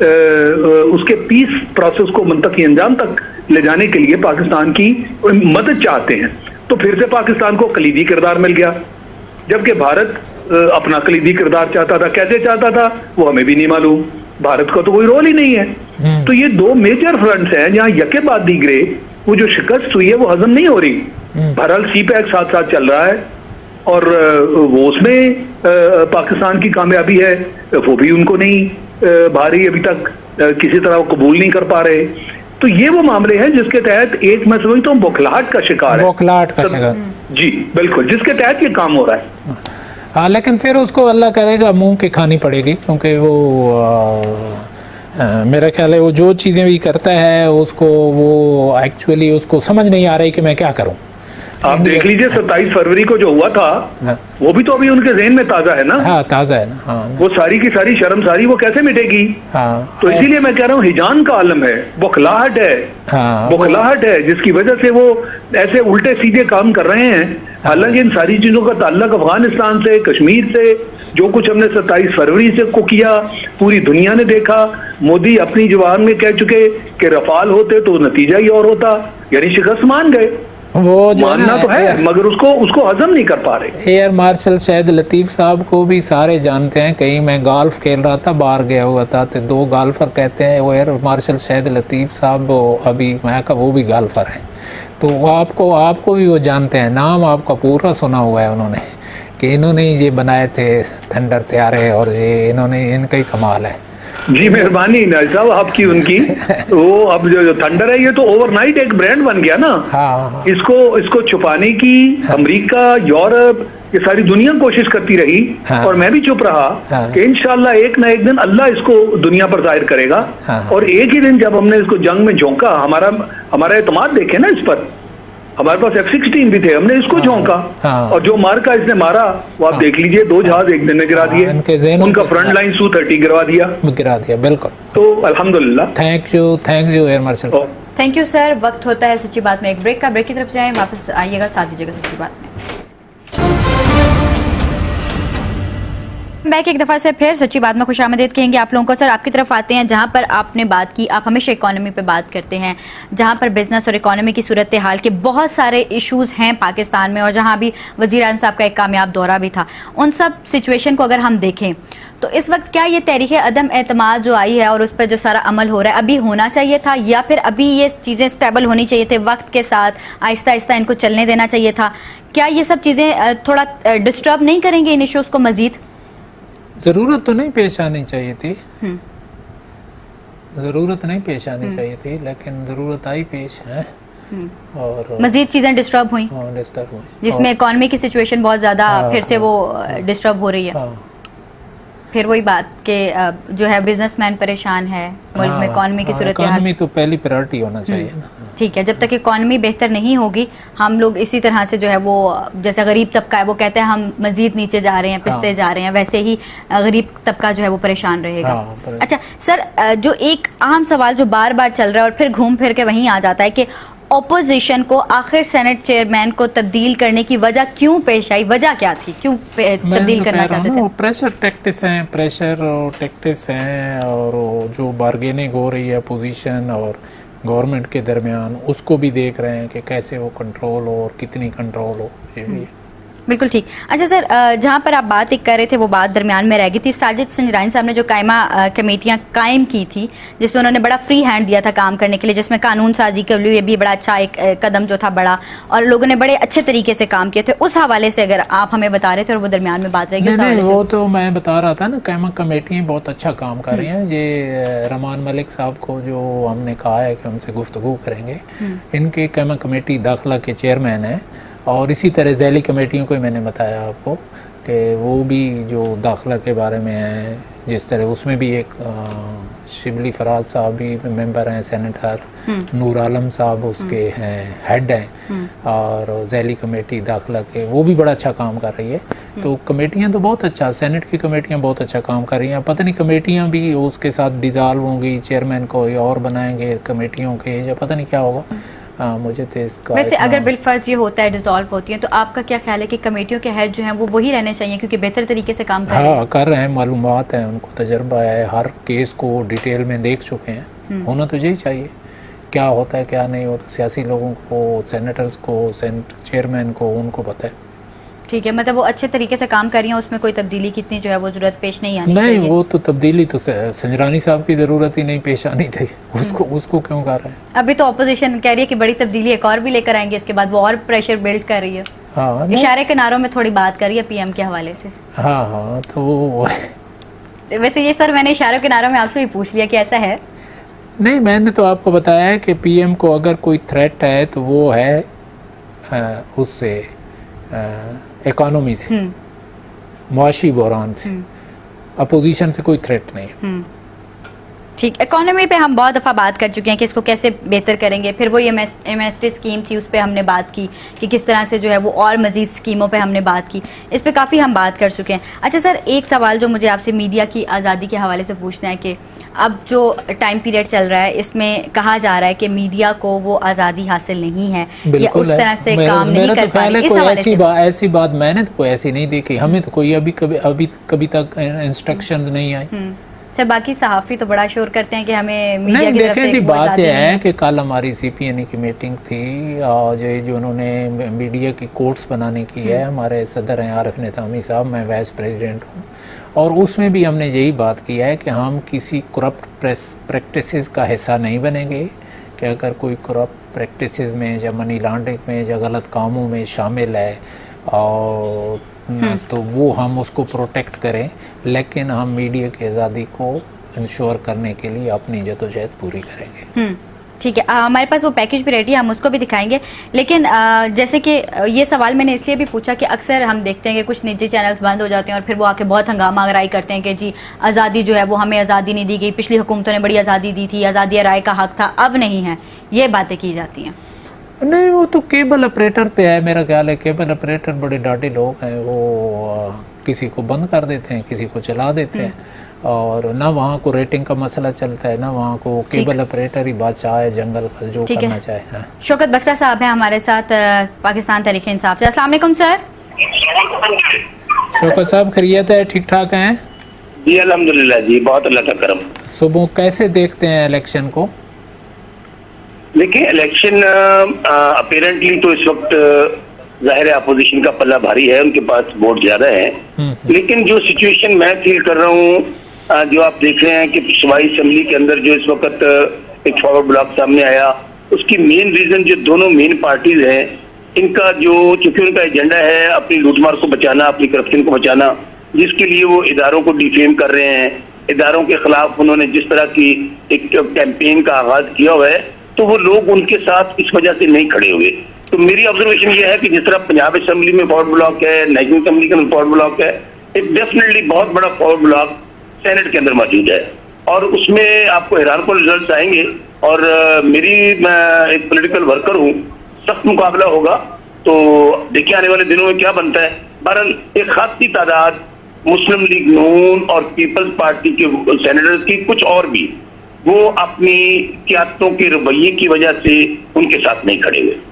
उसके पीस प्रोसेस को मंतकी अंजाम तक ले जाने के लिए पाकिस्तान की मदद चाहते हैं। तो फिर से पाकिस्तान को कलीदी किरदार मिल गया, जबकि भारत अपना कलीदी किरदार चाहता था। कैसे चाहता था वो हमें भी नहीं मालूम, भारत का तो कोई रोल ही नहीं है। तो ये दो मेजर फ्रंट्स हैं जहां यके बाद दीगरे वो जो शिकस्त हुई है वो हजम नहीं हो रही। बहरहाल सीपैक साथ साथ चल रहा है और वो उसमें पाकिस्तान की कामयाबी है, वो भी उनको नहीं भारी अभी तक किसी तरह वो कबूल नहीं कर पा रहे। तो ये वो मामले हैं जिसके तहत एक मैं समझता हूँ बौखलाहट का शिकार है। बौखलाहट का शिकार, जी बिल्कुल, जिसके तहत ये काम हो रहा है। हाँ, लेकिन फिर उसको अल्लाह करेगा मुंह की खानी पड़ेगी, क्योंकि वो मेरा ख्याल है वो जो चीज़ें भी करता है उसको वो एक्चुअली उसको समझ नहीं आ रही कि मैं क्या करूं। आप देख लीजिए 27 फरवरी को जो हुआ था वो भी तो अभी उनके ज़हन में ताज़ा है ना। हाँ, ताज़ा है ना। हाँ, वो सारी की सारी शर्मसारी वो कैसे मिटेगी। हाँ, तो इसीलिए मैं कह रहा हूँ हिजान का आलम है, बौखलाहट है। हाँ, बौखलाहट है जिसकी वजह से वो ऐसे उल्टे सीधे काम कर रहे हैं। हालांकि इन सारी चीजों का ताल्लुक अफगानिस्तान से, कश्मीर से, जो कुछ हमने 27 फरवरी से को किया पूरी दुनिया ने देखा। मोदी अपनी जुबान में कह चुके कि रफाल होते तो नतीजा ही और होता, यानी शिकस्त मान गए। वो जो मानना तो है मगर उसको हजम नहीं कर पा रहे। एयर मार्शल शहीद लतीफ साहब को भी सारे जानते हैं। कहीं मैं गोल्फ खेल रहा था, बाहर गया हुआ था, तो दो गोल्फर कहते हैं वो एयर मार्शल शहीद लतीफ साहब अभी मैं कहा वो भी गोल्फर हैं, तो आपको भी वो जानते हैं, नाम आपका पूरा सुना हुआ है उन्होंने कि इन्होंने ये बनाए थे थंडर त्यारे और ये इन्होंने इनका ही कमाल है। जी मेहरबानी साहब आपकी उनकी। वो अब जो थंडर है ये तो ओवरनाइट एक ब्रांड बन गया ना। हाँ। इसको छुपाने की अमेरिका, यूरोप, ये सारी दुनिया कोशिश करती रही। हाँ। और मैं भी चुप रहा। हाँ। कि इंशाल्लाह एक ना एक दिन अल्लाह इसको दुनिया पर जाहिर करेगा। हाँ। और एक ही दिन जब हमने इसको जंग में झोंका, हमारा एतमाद देखे ना इस पर, हमारे पास F-16 भी थे, हमने इसको झोंका। हाँ। और जो मार्का इसने मारा वो आप देख लीजिए, 2 जहाज एक दिन में गिरा दिए, उनका फ्रंट लाइन Su-30 गिरा दिया। बिल्कुल। तो अल्हम्दुलिल्लाह। Thank you air marshal. Thank you sir. वक्त होता है सच्ची बात में एक ब्रेक का। ब्रेक की तरफ जाएं, वापस आइएगा, साथ दीजिएगा सच्ची बात में। बैक एक दफा से फिर सच्ची बात में खुशामदीद कहेंगे आप लोगों को। सर आपकी तरफ आते हैं जहां पर आपने बात की, आप हमेशा इकोनॉमी पे बात करते हैं, जहां पर बिजनेस और इकोनॉमी की सूरत हाल के बहुत सारे इश्यूज हैं पाकिस्तान में, और जहां भी वजीर आज़म साहब का एक कामयाब दौरा भी था, उन सब सिचुएशन को अगर हम देखें तो इस वक्त क्या ये तहरीक अदम एतमाद जो आई है और उस पर जो सारा अमल हो रहा है अभी होना चाहिए था, या फिर अभी ये चीज़ें स्टेबल होनी चाहिए थे, वक्त के साथ आहिस्ता आहिस्ता इनको चलने देना चाहिए था? क्या ये सब चीज़ें थोड़ा डिस्टर्ब नहीं करेंगे इन इश्यूज को मजीद? ज़रूरत तो नहीं पेश आनी चाहिए थी, ज़रूरत नहीं पेश आनी चाहिए थी, लेकिन ज़रूरत आई पेश है और मजीद चीज़ें डिस्टर्ब हुई, जिसमें इकोनॉमी की सिचुएशन बहुत ज़्यादा फिर से वो डिस्टर्ब हो रही है। फिर वही बात के जो है बिजनेसमैन परेशान है, मुल्क में इकॉनमी की सूरत इकॉनमी तो पहली प्रायोरिटी होना चाहिए ना। ठीक है, जब तक इकॉनमी बेहतर नहीं होगी हम लोग इसी तरह से जो है वो, जैसे गरीब तबका है वो कहते हैं हम मजीद नीचे जा रहे हैं, पिसते जा रहे हैं, वैसे ही गरीब तबका जो है वो परेशान रहेगा। अच्छा सर, जो एक अहम सवाल जो बार बार चल रहा है और फिर घूम फिर के वहीं आ जाता है कि ऑपोजिशन को आखिर सेनेट चेयरमैन को तब्दील करने की वजह क्यों पेश आई, वजह क्या थी, क्यों तब्दील करना चाहते थे? प्रेशर टैक्टिस हैं, प्रेशर और टैक्टिस हैं, और जो बार्गेनिंग हो रही है अपोजिशन और गवर्नमेंट के दरमियान, उसको भी देख रहे हैं कि कैसे वो कंट्रोल हो और कितनी कंट्रोल हो। ये भी बिल्कुल ठीक। अच्छा सर, जहाँ पर आप बात कर रहे थे वो बात दरमियान में रह गई थी। साजिद संजरानी साहब ने जो कायमा कमेटियां कायम की थी, जिसमें उन्होंने बड़ा फ्री हैंड दिया था काम करने के लिए, जिसमें कानून साजी के लिए भी बड़ा अच्छा एक कदम जो था बड़ा, और लोगों ने बड़े अच्छे तरीके से काम किए थे, उस हवाले से अगर आप हमें बता रहे थे और वो दरमियान में बात रहेगी। नहीं, वो तो मैं बता रहा था ना, कायमा कमेटियाँ बहुत अच्छा काम कर रही हैं। ये रहमान मलिक साहब को जो हमने कहा है कि हमसे गुफ्तगू करेंगे, इनके कायमा कमेटी दाखिला के चेयरमैन हैं, और इसी तरह ज़ैली कमेटियों को मैंने बताया आपको कि वो भी जो दाखिला के बारे में है, जिस तरह उसमें भी एक शिबली फराज साहब भी मेंबर हैं, सेनेटर नूर आलम साहब उसके हैं हेड हैं, और ज़ैली कमेटी दाखिला के वो भी बड़ा अच्छा काम कर रही है। तो कमेटियां तो बहुत अच्छा, सेनेट की कमेटियां बहुत अच्छा काम कर रही हैं। पता नहीं कमेटियां भी उसके साथ डिज़ाल्व होंगी, चेयरमैन को और बनाएंगे कमेटियों के, या पता नहीं क्या होगा। मुझे तो इसका वैसे अगर बिल फर्ज ये होता है, डिसॉल्व होती है, तो आपका क्या ख्याल है कि कमेटियों के हेड जो हैं वो वही रहने चाहिए, क्योंकि बेहतर तरीके से काम कर रहे हैं, मालूमात हैं, उनको तजर्बा है, हर केस को डिटेल में देख चुके हैं, होना तो यही चाहिए। क्या होता है क्या नहीं होता, सियासी लोगों को, सेनेटर्स को, सेनेट चेयरमैन को, उनको पता है। ठीक है, मतलब वो अच्छे तरीके से काम कर रही हैं, उसमें कोई तब्दीली कितनी जो है वो जरूरत पेश नहीं आनी नहीं, वो तो तब्दीली तो संजरानी साहब की जरूरत ही नहीं पेश आनी थी, उसको क्यों कर रहे हैं? अभी तो ऑपोजिशन कह रही है कि बड़ी तब्दीली एक और भी लेकर आएंगे, इसके बाद वो और प्रेशर बिल्ड कर रही है। हाँ, इशारे के नारों में थोड़ी बात करी है पीएम के हवाले से। हाँ, तो वो वैसे ये सर मैंने इशारों के नारों में आपसे भी पूछ लिया कि ऐसा है। नहीं, मैंने तो आपको बताया है कि पीएम को अगर कोई थ्रेट है तो वो है उससे इकोनॉमी से, मुआशी बहरान से, अपोजिशन से कोई थ्रेट नहीं। ठीक, इकोनॉमी पे हम बहुत दफ़ा बात कर चुके हैं कि इसको कैसे बेहतर करेंगे, फिर वो एमएसटी स्कीम थी उस पर हमने बात की कि किस तरह से जो है वो और मजीद स्कीमों पे हमने बात की, इस पे काफ़ी हम बात कर चुके हैं। अच्छा सर, एक सवाल जो मुझे आपसे मीडिया की आज़ादी के हवाले से पूछना है कि अब जो टाइम पीरियड चल रहा है इसमें कहा जा रहा है कि मीडिया को वो आज़ादी हासिल नहीं है या उस तरह से काम नहीं कर पा रही। ऐसी बात मैंने तो कोई ऐसी नहीं देखी, हमें तो कोई कभी तक इंस्ट्रक्शंस नहीं आई। सर बाकी सहाफ़ी तो बड़ा शोर करते हैं कि हमें मीडिया की तरफ से देखिए, बात यह है कि कल हमारी CPNE की मीटिंग थी, और जो उन्होंने मीडिया की कोर्ट्स बनाने की है, हमारे सदर हैं आरिफ निज़ामी साहब, मैं वाइस प्रेसिडेंट हूँ, और उसमें भी हमने यही बात किया है कि हम किसी करप्ट प्रैक्टिसेस का हिस्सा नहीं बनेंगे, कि अगर कोई करप्ट प्रैक्टिसेस में या मनी लॉन्ड्रिंग में या गलत कामों में शामिल है और तो वो हम उसको प्रोटेक्ट करें, लेकिन हम मीडिया की आज़ादी को इंश्योर करने के लिए अपनी जदोजहद पूरी करेंगे। ठीक है, हमारे पास वो पैकेज भी रेडी है, हम उसको भी दिखाएंगे। लेकिन जैसे कि ये सवाल मैंने इसलिए भी पूछा कि अक्सर हम देखते हैं कि कुछ निजी चैनल्स बंद हो जाते हैं और फिर वो आके बहुत हंगामा राय करते हैं कि जी आज़ादी जो है वो हमें आज़ादी नहीं दी गई, पिछली हुकूमतों ने बड़ी आज़ादी दी थी, आज़ादी राय का हक था, अब नहीं है, ये बातें की जाती हैं। नहीं, वो तो केबल ऑपरेटर पे है, मेरा ख्याल है केबल ऑपरेटर बड़े डाटे लोग हैं, वो किसी को बंद कर देते हैं, किसी को चला देते हैं, और ना वहाँ को रेटिंग का मसला चलता है, ना वहाँ को केबल ऑपरेटर ही बादशाह है जंगल का, जो करना चाहे। हाँ। शौकत बसरा साहब हैं हमारे साथ पाकिस्तान तहरीक इंसाफ से। अस्सलाम वालेकुम सर। शौकत साहब खैरियत है, ठीक ठाक हैं? जी अल्हम्दुलिल्लाह जी, बहुत अल्लाह का करम। सुबह कैसे देखते हैं इलेक्शन को? देखिए, इलेक्शन अपेरेंटली तो इस वक्त जाहिर है अपोजिशन का पल्ला भारी है, उनके पास वोट ज्यादा है, लेकिन जो सिचुएशन मैं फील कर रहा हूँ, जो आप देख रहे हैं कि सूबाई असेंबली के अंदर जो इस वक्त एक फॉरवर्ड ब्लॉक सामने आया, उसकी मेन रीजन जो दोनों मेन पार्टीज हैं, इनका जो चूंकि उनका एजेंडा है अपनी लूटमार को बचाना, अपनी करप्शन को बचाना, जिसके लिए वो इदारों को डिफेम कर रहे हैं, इदारों के खिलाफ उन्होंने जिस तरह की एक कैंपेन का आगाज किया हुआ है, तो वो लोग उनके साथ इस वजह से नहीं खड़े हुए। तो मेरी ऑब्जर्वेशन ये है कि जिस तरह पंजाब असेंबली में फॉरवर्ड ब्लॉक है, नेशनल असेंबली का फॉरवर्ड ब्लॉक है, एक डेफिनेटली बहुत बड़ा फॉरवर्ड ब्लॉक सेनेट के अंदर मौजूद है और उसमें आपको हैरान को रिजल्ट आएंगे। और मैं एक पॉलिटिकल वर्कर हूँ, सख्त मुकाबला होगा, तो देखिए आने वाले दिनों में क्या बनता है। बहरहाल एक खासी तादाद मुस्लिम लीग नून और पीपल्स पार्टी के सेनेटर्स की, कुछ और भी, वो अपनी क्यादतों के रवैये की वजह से उनके साथ नहीं खड़े हुए।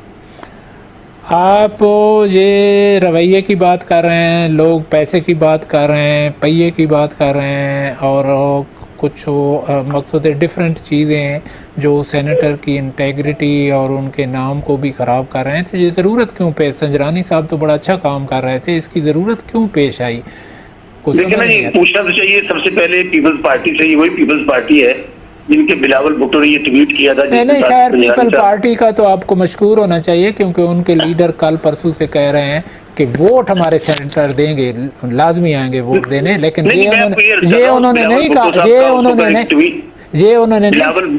आप ये रवैये की बात कर रहे हैं, लोग पैसे की बात कर रहे हैं, पहिए की बात कर रहे हैं और कुछ मकसद डिफरेंट चीज़ें हैं जो सेनेटर की इंटेग्रिटी और उनके नाम को भी ख़राब कर रहे हैं। तो ये ज़रूरत क्यों पेश, संजरानी साहब तो बड़ा अच्छा काम कर रहे थे, इसकी ज़रूरत क्यों पेश आई? देखिए ना जी, पूछना तो चाहिए सबसे पहले पीपल्स पार्टी से। वही पीपल्स पार्टी है जिनके बिलावल भुट्टो ने ये ट्वीट किया था। नहीं खैर, पीपल पार्टी का तो आपको मशकूर होना चाहिए क्योंकि उनके लीडर कल परसों से कह रहे हैं कि वोट हमारे सेनेटर देंगे, लाजमी आएंगे वोट देने। लेकिन ये उन्होंने नहीं कहा, ये उन्होंने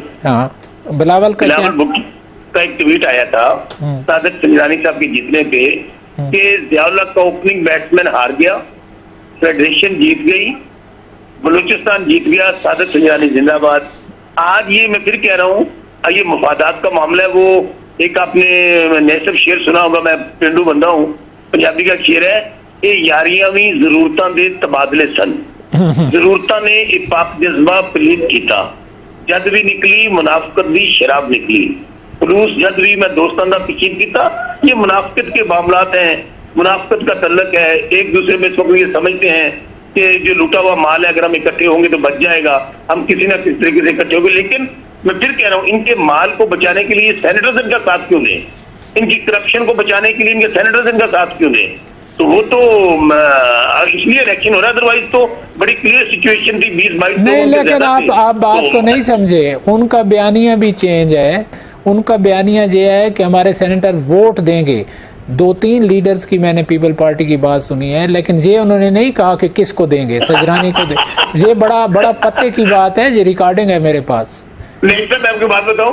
बिलावल का एक ट्वीट आया था सादक संजरानी साहब के जीतने पे कि ज़ियाउल्लाह का ओपनिंग बैट्समैन हार गया, फेडरेशन जीत गई, बलूचिस्तान जीत गया, सादक संजरानी जिंदाबाद। आज ये मैं फिर कह रहा हूँ, ये मफादात का मामला है। वो एक आपने नेसब शेर सुना होगा, मैं पेंडू बंदा हूँ, पंजाबी का शेर है, ये यारियां भी जरूरतां दे तबादले सन, जरूरतां ने ये पाक जज्बा पलीत किया, जद भी निकली मुनाफकत दी शराब निकली, रूस जद भी मैं दोस्तां दा पीछे किया। ये मुनाफकत के मामलात हैं, मुनाफकत का तल्लक है। एक दूसरे में सब ये समझते हैं कि जो लूटा हुआ माल है अगर हम इकट्ठे होंगे तो बच जाएगा, हम किसी ना किसी तरीके से इकट्ठे होंगे। लेकिन मैं फिर कह रहा हूँ, इनके माल को बचाने के लिए सेनेटर्स इनका साथ क्यों दें? इनकी करप्शन को बचाने के लिए इनके सेनेटर्स इनका साथ क्यों दें? तो वो तो इसलिए इलेक्शन हो रहा है, अदरवाइज तो बड़ी क्लियर सिचुएशन थी 20-22 नहीं। लेकिन आप बात को नहीं समझे, उनका बयानिया भी चेंज है। उनका बयानिया ये है कि हमारे सेनेटर वोट देंगे। 2-3 लीडर्स की मैंने पीपल पार्टी की बात सुनी है, लेकिन ये उन्होंने नहीं कहा कि किसको देंगे, सजरानी को देंगे। ये बड़ा पत्ते की बात है, ये रिकॉर्डिंग है मेरे पास। नहीं सर, मैं आपको बात बताऊं,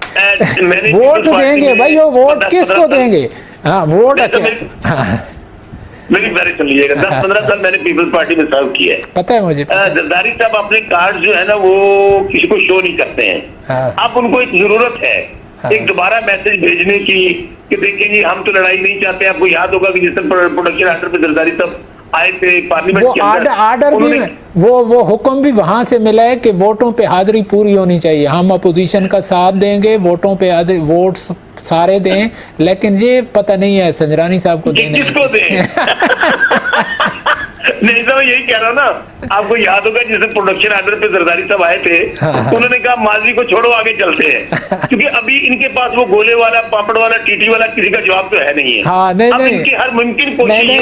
वोट देंगे भाई, वो वोट किसको देंगे? हाँ वोट मेरी बारी सुन लीजिएगा। 10-15 साल मैंने पीपल्स पार्टी में सर्व किया है, पता है मुझे। जरदारी साहब अपने कार्ड जो है ना वो किसी को शो नहीं करते हैं। अब उनको एक जरूरत है एक दोबारा मैसेज भेजने की कि देखिए जी हम तो लड़ाई नहीं चाहते। आपको याद होगा कि जिस दिन प्रोडक्शन आर्डर पे जरदारी साहब आए थे पार्लियामेंट के अंदर, आर्डर भी वो हुक्म भी वहां से मिला है कि वोटों पे हाजिरी पूरी होनी चाहिए। हम अपोजिशन का साथ देंगे, वोटों पे वोट सारे दें, लेकिन ये पता नहीं है संजरानी साहब को देने किसको दें। नहीं तो यही कह रहा हूँ ना, आपको याद होगा जिस प्रोडक्शन आर्डर पे जरदारी साहब आए थे, उन्होंने कहा माजी को छोड़ो आगे चलते हैं, क्योंकि अभी इनके पास वो गोले वाला, पापड़ वाला, टीटी वाला किसी का जवाब तो है नहीं है। हाँ, नहीं, अब नहीं, इनकी हर मुमकिन कोशिश है,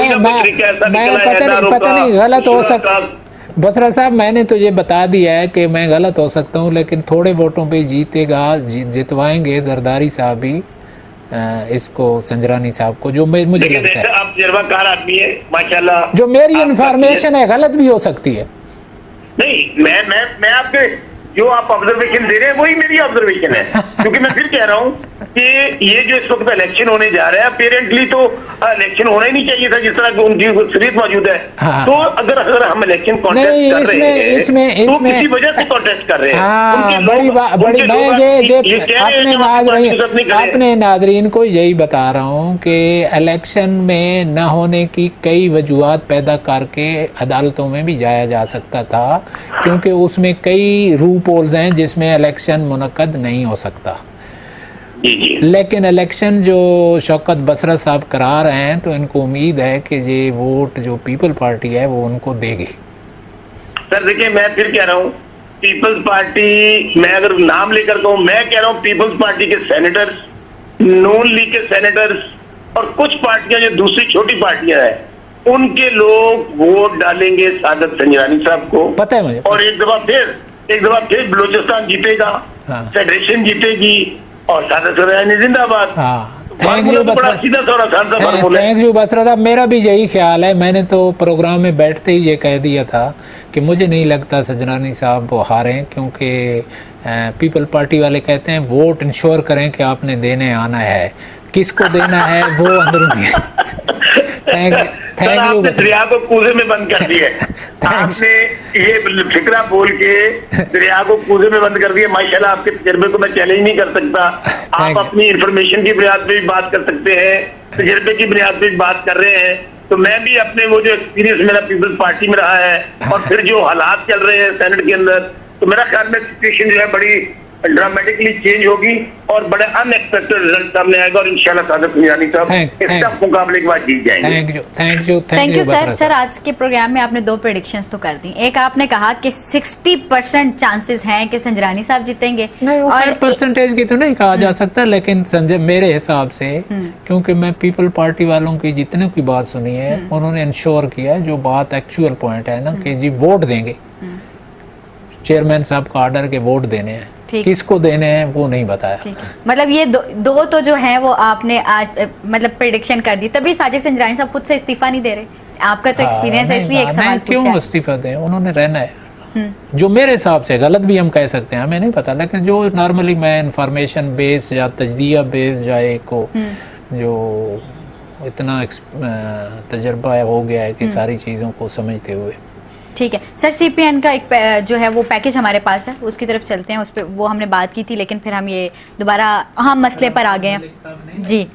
पता नहीं गलत हो सकता बसरा साहब, मैंने तो ये बता दिया है कि मैं गलत हो सकता हूँ, लेकिन थोड़े वोटों पे जीतेगा, जितवाएंगे जरदारी साहब ही इसको, संजरानी साहब को, जो मुझे लगता है। आप तजर्बाकार आदमी है माशाल्लाह। जो मेरी इंफॉर्मेशन है गलत भी हो सकती है। नहीं, मैं आपके जो आप ऑब्जर्वेशन दे रहे हैं वही मेरी ऑब्जर्वेशन है, क्योंकि मैं फिर कह रहा हूँ कि ये जो इस वक्त इलेक्शन होने जा रहा है, अपेरेंटली तो इलेक्शन होना ही नहीं चाहिए था जिस तरह उनकी शरीयत मौजूद है। हाँ। तो अगर हम इलेक्शन कॉन्टेस्ट कर रहे हैं तो किसी वजह से कॉन्टेस्ट कर रहे हैं। अपने नाजरीन को यही बता रहा हूँ कि इलेक्शन में न होने की कई वजूहात पैदा करके अदालतों में भी जाया जा सकता था, क्योंकि उसमें कई रूप पोल्स हैं जिसमें इलेक्शन मुनक्कद नहीं हो सकता। लेकिन इलेक्शन जो शौकत बसरा साहब करा रहे हैं, तो इनको उम्मीद है कि ये वोट जो पीपल पार्टी है वो उनको देगी। सर देखिए, मैं फिर कह रहा हूँ, पीपल्स पार्टी, मैं अगर नाम लेकर कहूँ, मैं कह रहा हूँ पीपल्स पार्टी के सेनेटर्स, नून लीग के सेनेटर्स और कुछ पार्टियां जो दूसरी छोटी पार्टियां हैं, उनके लोग वोट डालेंगे सादत संजरानी साहब को, पता है मुझे। और एक दफा फिर बलूचिस्तान जीतेगा, फेडरेशन जीतेगी और सादत संजरानी जिंदाबाद। थैंक यू बसरा साहब, मेरा भी यही ख्याल है। मैंने तो प्रोग्राम में बैठते ही ये कह दिया था कि मुझे नहीं लगता संजरानी साहब वो हारे, क्योंकि पीपल पार्टी वाले कहते हैं वोट इंश्योर करें कि आपने देने आना है, किसको देना है वो अंदरूनी। Thank you. सर आपने दरिया को कूजे में बंद कर दिया। आपने ये फिक्रा बोल के दरिया को कूजे में बंद कर दिया। माशाल्लाह आपके तजर्बे को मैं चैलेंज नहीं कर सकता। आप अपनी इंफॉर्मेशन की बुनियाद पे भी बात कर सकते हैं, तजर्बे की बुनियाद पे भी बात कर रहे हैं। तो मैं भी अपने वो जो एक्सपीरियंस मेरा पीपल्स पार्टी में रहा है और फिर जो हालात चल रहे हैं सेनेट के अंदर, तो मेरा ख्याल में सिचुएशन जो है बड़ी ड्रामेटिकली चेंज होगी और बड़े अनएक्सपेक्टेड रिजल्ट सामने आएगा और इंशाल्लाह सादिक सुंजरानी साहब इस टफ मुकाबले के बाद जीत जाएंगे। Thank you sir. सर आज के प्रोग्राम में आपने 2 प्रेडिक्शंस तो कर दी। एक आपने कहा कि 60% चांसेस हैं कि संजरानी साहब जीतेंगे, और परसेंटेज की तो नहीं कहा जा सकता, लेकिन संजय मेरे हिसाब से, क्योंकि मैं पीपल पार्टी वालों की जितने की बात सुनी है उन्होंने इंश्योर किया है, जो बात एक्चुअल पॉइंट है ना कि जी वोट देंगे, चेयरमैन साहब का ऑर्डर के वोट देने हैं, किसको देने हैं वो नहीं बताया। मतलब ये दो तो जो है वो आपने आज मतलब प्रेडिक्शन कर दी, तभी साजिद संजरानी साहब खुद से इस्तीफा नहीं दे रहे। आपका तो एक्सपीरियंस है, इसलिए एक सवाल पूछा। क्यों इस्तीफा दें, उन्होंने रहना है। जो मेरे हिसाब से गलत भी हम कह सकते हैं, हमें नहीं पता, लेकिन जो नॉर्मली मैं इंफॉर्मेशन बेस्ड या तजदिया बेस्ड या एक को जो इतना तजर्बा हो गया है कि सारी चीजों को समझते हुए। ठीक है सर, सीपीएन का एक जो है वो पैकेज हमारे पास है, उसकी तरफ चलते हैं। उस पर वो हमने बात की थी, लेकिन फिर हम ये दोबारा अहम मसले पर आ गए हैं जी।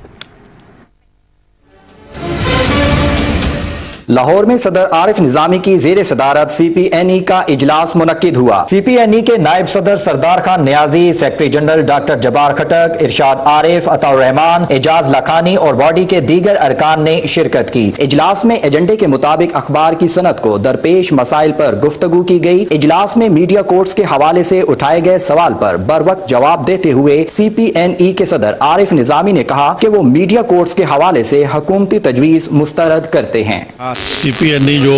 लाहौर में सदर आरिफ निजामी की जेर सदारत CPNE का इजलास मुनक्किद हुआ। CPNE के नायब सदर Sardar Khan Niazi, secretary general doctor Jabbar Khattak, इरशाद आरिफ, अताउर रहमान, एजाज लखानी और बॉडी के दीगर अरकान ने शिरकत की। इजलास में एजेंडे के मुताबिक अखबार की सनत को दरपेश मसाइल पर गुफ्तगू की गई। इजलास में मीडिया कोर्ट्स के हवाले से उठाए गए सवाल पर बर वक्त जवाब देते हुए CPNE के सदर आरिफ निजामी ने कहा कि वो मीडिया कोर्ट्स के हवाले से हुकूमती तजवीज मुस्तरद करते हैं। CPNE जो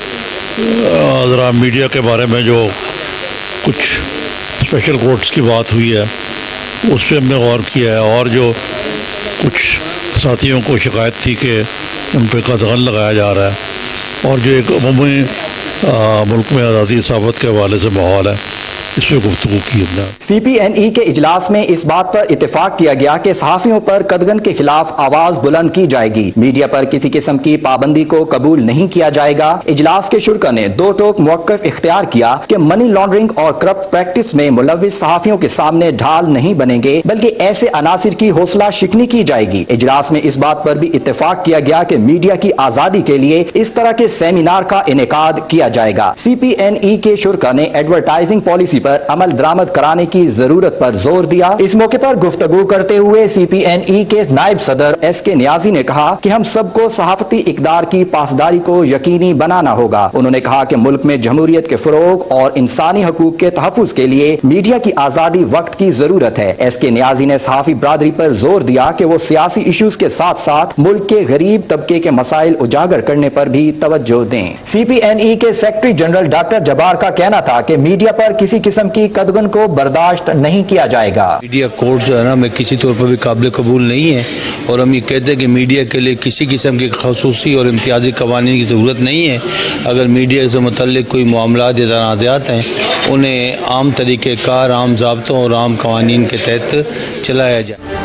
ज़रा मीडिया के बारे में जो कुछ स्पेशल कोर्ट्स की बात हुई है उस पर हमने गौर किया है, और जो कुछ साथियों को शिकायत थी कि उन पर कदगन लगाया जा रहा है, और जो एक अमूमी मुल्क में आज़ादी साबित के हवाले से माहौल है, इस पर गुफ्तगू की हमने। CPNE के इजलास में इस बात पर इत्तेफाक किया गया कि सहाफियों पर कदगन के खिलाफ आवाज बुलंद की जाएगी। मीडिया पर किसी किस्म की पाबंदी को कबूल नहीं किया जाएगा। इजलास के शुरा ने 2 टोक मौक़िफ़ इख्तियार किया कि मनी लॉन्ड्रिंग और करप्ट प्रैक्टिस में मुलव्विस सहाफियों के सामने ढाल नहीं बनेंगे, बल्कि ऐसे अनासिर की हौसला शिकनी की जाएगी। इजलास में इस बात पर भी इत्तेफाक किया गया कि मीडिया की आजादी के लिए इस तरह के सेमिनार का इनेकाद किया जाएगा। CPNE के शुरा ने एडवर्टाइजिंग पॉलिसी पर अमल दरामद कराने की जरूरत पर जोर दिया। इस मौके पर गुफ्तगू करते हुए CPNE के नायब सदर SK नियाजी ने कहा कि हम सबको सहाफती इक़दार की पासदारी को यकीनी बनाना होगा। उन्होंने कहा कि मुल्क में जमहूरियत के फरोग और इंसानी हकूक के तहफ़्फ़ुज़ के लिए मीडिया की आज़ादी वक्त की जरूरत है। SK नियाजी ने सहाफ़ी बरादरी पर जोर दिया कि वो सियासी इशूज के साथ साथ मुल्क के गरीब तबके के मसाइल उजागर करने पर भी तवज्जो दें। CPNE के सेक्रेटरी जनरल डॉक्टर जबार का कहना था कि मीडिया पर किसी किस्म की कदगन को बर्दाश्त नहीं किया जाएगा। मीडिया कोर्ट जो है ना, मैं किसी तौर पर भी काबिल कबूल नहीं है, और हम ये कहते हैं कि मीडिया के लिए किसी किस्म की खसूसी और इम्तियाजी कवानीन की ज़रूरत नहीं है। अगर मीडिया से मुतल्लिक कोई मामलात या तनाज़ात हैं, उन्हें आम तरीक़े कार, आम ज़ाब्तों और आम कवानीन के तहत चलाया जाए।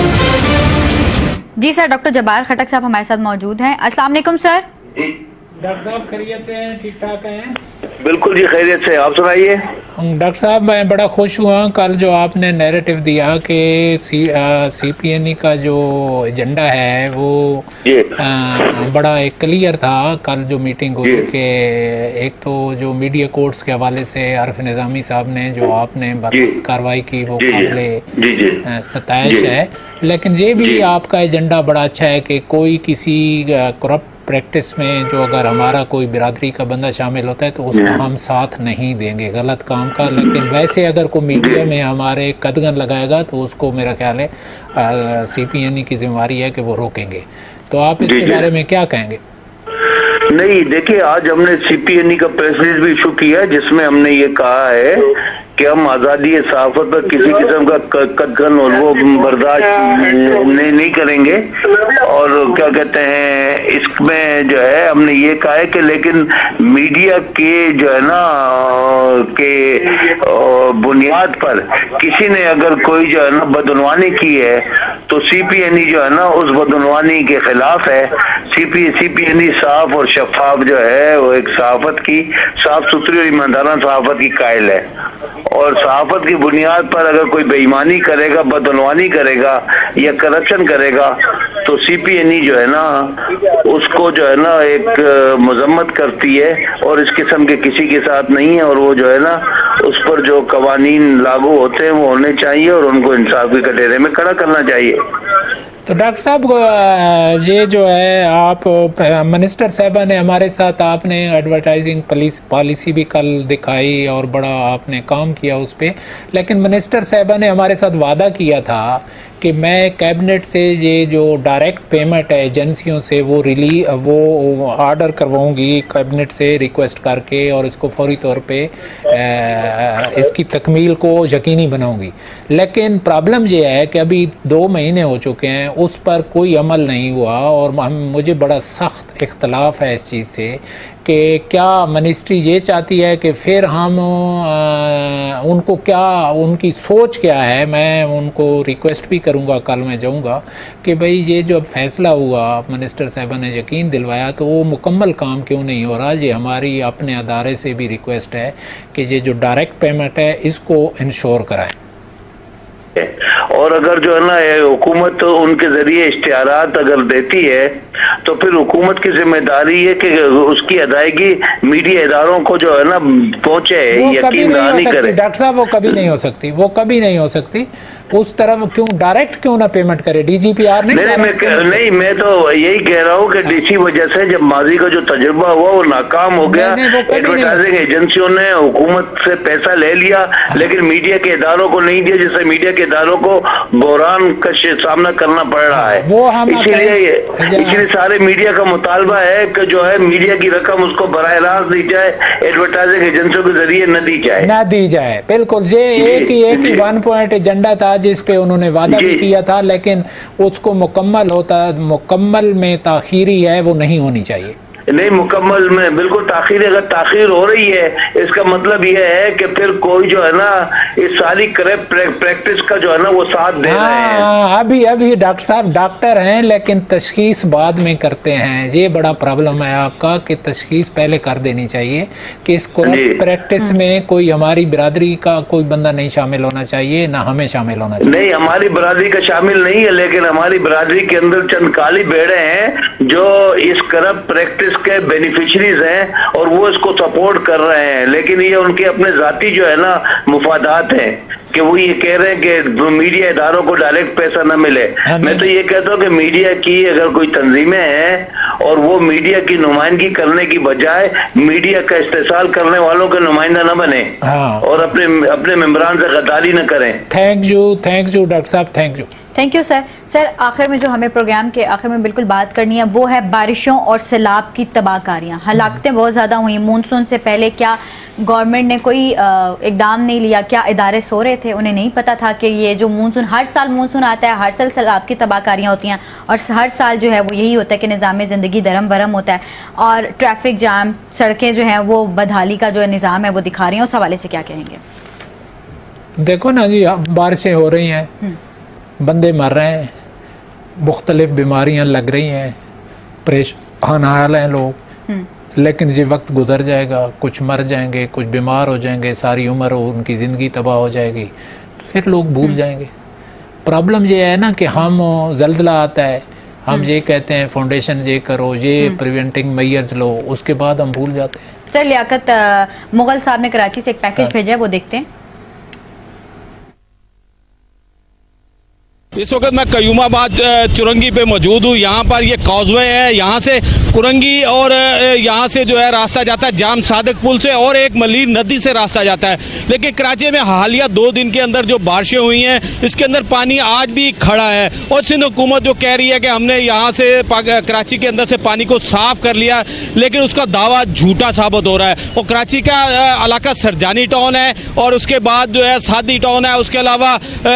जी सर, डॉक्टर जबार खटक साहब हमारे साथ मौजूद हैं। अस्सलाम वालेकुम सर। डॉक्टर साहब खैरियत से हैं, ठीक ठाक हैं? बिल्कुल जी, खैरियत से, आप सुनाइए। डॉक्टर साहब मैं बड़ा खुश हुआ कल जो आपने नैरेटिव दिया कि CPNE का जो एजेंडा है वो बड़ा एक क्लियर था। कल जो मीटिंग हुई कि एक तो जो मीडिया कोर्ट्स के हवाले से आरिफ निजामी साहब ने जो आपने कार्रवाई की वो काबिल सताइश है, लेकिन ये भी आपका एजेंडा बड़ा अच्छा है कि कोई किसी करप्ट प्रैक्टिस में जो अगर हमारा कोई बिरादरी का बंदा शामिल होता है तो उसको हम साथ नहीं देंगे गलत काम का, लेकिन वैसे अगर कोई मीडिया में हमारे कदगन लगाएगा तो उसको मेरा ख्याल है CPNE की जिम्मेवारी है कि वो रोकेंगे। तो आप इसके बारे में क्या कहेंगे? नहीं, देखिए आज हमने CPNE का प्रेस रिलीज भी इशू किया है जिसमें हमने ये कहा है कि हम आज़ादी सहाफत पर किसी किस्म का कदगन और वो बर्दाश्त नहीं करेंगे। और क्या कहते हैं, इसमें जो है हमने ये कहा है कि लेकिन मीडिया के जो है ना के बुनियाद पर किसी ने अगर कोई जो है ना बदनवानी की है तो सीपीएनई जो है ना उस बदनवानी के खिलाफ है। सीपीएनई साफ और शफाफ जो है वो एक सहाफत की साफ सुथरी और ईमानदाराना सहाफत की कायल है। और सहाफत की बुनियाद पर अगर कोई बेईमानी करेगा, बदनवानी करेगा या करप्शन करेगा तो सीपीएनई जो है ना उसको जो है ना एक मजम्मत करती है और इस किस्म के किसी के साथ नहीं है। और वो जो है ना उस पर जो कवानीन लागू होते हैं वो होने चाहिए और उनको इंसाफ के कटोरे में खड़ा करना चाहिए। तो डॉक्टर साहब ये जो है आप मिनिस्टर साहबा ने हमारे साथ, आपने एडवर्टाइजिंग पॉलिसी भी कल दिखाई और बड़ा आपने काम किया उस पर, लेकिन मिनिस्टर साहबा ने हमारे साथ वादा किया था कि मैं कैबिनेट से ये जो डायरेक्ट पेमेंट है एजेंसियों से वो ऑर्डर करवाऊंगी कैबिनेट से रिक्वेस्ट करके और इसको फौरी तौर पे इसकी तकमील को यकीनी बनाऊंगी। लेकिन प्रॉब्लम ये है कि अभी 2 महीने हो चुके हैं, उस पर कोई अमल नहीं हुआ और मुझे बड़ा सख्त इख्तलाफ है इस चीज़ से कि क्या मिनिस्ट्री ये चाहती है कि फिर हम उनको क्या, उनकी सोच क्या है। मैं उनको रिक्वेस्ट भी करूंगा, कल मैं जाऊंगा कि भाई ये जो फैसला हुआ मिनिस्टर साहबा ने यकीन दिलवाया तो वो मुकम्मल काम क्यों नहीं हो रहा। ये हमारी अपने अदारे से भी रिक्वेस्ट है कि ये जो डायरेक्ट पेमेंट है इसको इंश्योर कराएं। और अगर जो है ना हुकूमत उनके जरिए इश्तिहारात अगर देती है तो फिर हुकूमत की जिम्मेदारी है कि उसकी अदायगी मीडिया इदारों को जो है ना पहुंचे, यकीन दहानी करे। डॉक्टर साहब वो कभी नहीं हो सकती, वो कभी नहीं हो सकती। उस तरफ क्यों डायरेक्ट क्यों ना पेमेंट करे डीजीपीआर नहीं, मैं तो यही कह रहा हूँ कि इसी वजह से जब माजी का जो तजुर्बा हुआ वो नाकाम हो गया। एडवर्टाइजिंग एजेंसियों ने हुकूमत से पैसा ले लिया लेकिन मीडिया के इदारों को नहीं दिया, जिससे मीडिया के इदारों को बहरान का सामना करना पड़ रहा है। इसीलिए सारे मीडिया का मुतालबा है कि जो है मीडिया की रकम उसको बराह रास्त दी जाए, एडवर्टाइजिंग एजेंसियों के जरिए न दी जाए। बिल्कुल, ये एक ही 1 पॉइंट एजेंडा था जिस पे उन्होंने वादा भी किया था, लेकिन उसको मुकम्मल में ताखीरी है, वो नहीं होनी चाहिए। नहीं, मुकम्मल में बिल्कुल ताखीर, अगर ताखीर हो रही है इसका मतलब यह है कि फिर कोई जो है ना इस सारी करप्ट प्रैक्टिस का जो है ना वो साथ दे रहे हैं। अभी डॉक्टर साहब डॉक्टर हैं लेकिन तशखीस बाद में करते हैं। ये बड़ा प्रॉब्लम है आपका कि तशखीस पहले कर देनी चाहिए कि इस करप्ट प्रैक्टिस में कोई हमारी बिरादरी का कोई बंदा नहीं शामिल होना चाहिए, ना हमें शामिल होना चाहिए। नहीं, हमारी बिरादरी का शामिल नहीं है, लेकिन हमारी बिरादरी के अंदर चंद काली भेड़े हैं जो इस करप्ट प्रैक्टिस के बेनिफिशरीज हैं और वो इसको सपोर्ट कर रहे हैं। लेकिन ये उनके अपने जाती जो है ना मुफादात हैं कि वो ये कह रहे हैं कि मीडिया इदारों को डायरेक्ट पैसा न मिले। मैं तो ये कहता हूँ कि मीडिया की अगर कोई तंजीमें हैं और वो मीडिया की नुमाइंदगी करने की बजाय मीडिया का इस्तेसाल करने वालों के नुमाइंदा न बने और अपने मेंबरान से गद्दारी न करें। थैंक यू डॉक्टर साहब, थैंक यू सर। आखिर में जो हमें प्रोग्राम के आखिर में बिल्कुल बात करनी है वो है बारिशों और सैलाब की तबाहकारियाँ। हलाकतें बहुत ज़्यादा हुई मानसून से पहले। क्या गवर्नमेंट ने कोई इकदाम नहीं लिया? क्या इदारे सो रहे थे? उन्हें नहीं पता था कि ये जो मानसून, हर साल मानसून आता है, हर साल सैलाब की तबाहकारियाँ होती हैं और हर साल जो है वो यही होता है कि निज़ाम ज़िंदगी दरम भरम होता है और ट्रैफिक जाम, सड़कें जो हैं वो बदहाली का जो निज़ाम है वो दिखा रही हैं। उस हवाले से क्या कहेंगे? देखो ना जी, बारिशें हो रही हैं, बंदे मर रहे हैं, मुख्तलिफ बीमारियां लग रही हैं, परेशान हाल हैं लोग, लेकिन ये वक्त गुजर जाएगा, कुछ मर जाएंगे, कुछ बीमार हो जाएंगे, सारी उम्र उनकी ज़िंदगी तबाह हो जाएगी, फिर लोग भूल जाएंगे। प्रॉब्लम ये है ना कि हम जल्दला आता है, हम ये कहते हैं फाउंडेशन ये करो, ये प्रिवेंटिंग मेजर्स लो, उसके बाद हम भूल जाते हैं। सर, लियाकत मुगल साहब ने कराची से एक पैकेज भेजा है, वो देखते हैं। इस वक्त मैं कयूमाबाद चुरंगी पे मौजूद हूँ। यहाँ पर ये कॉजवे है, यहाँ से कुरंगी और यहाँ से जो है रास्ता जाता है जाम सादिक पुल से और एक मलीर नदी से रास्ता जाता है। लेकिन कराची में हालिया 2 दिन के अंदर जो बारिशें हुई हैं इसके अंदर पानी आज भी खड़ा है और सिंध हुकूमत जो कह रही है कि हमने यहाँ से कराची के अंदर से पानी को साफ कर लिया, लेकिन उसका दावा झूठा साबित हो रहा है। और कराची का इलाका सरजानी टाउन है और उसके बाद जो है सादी टाउन है, उसके अलावा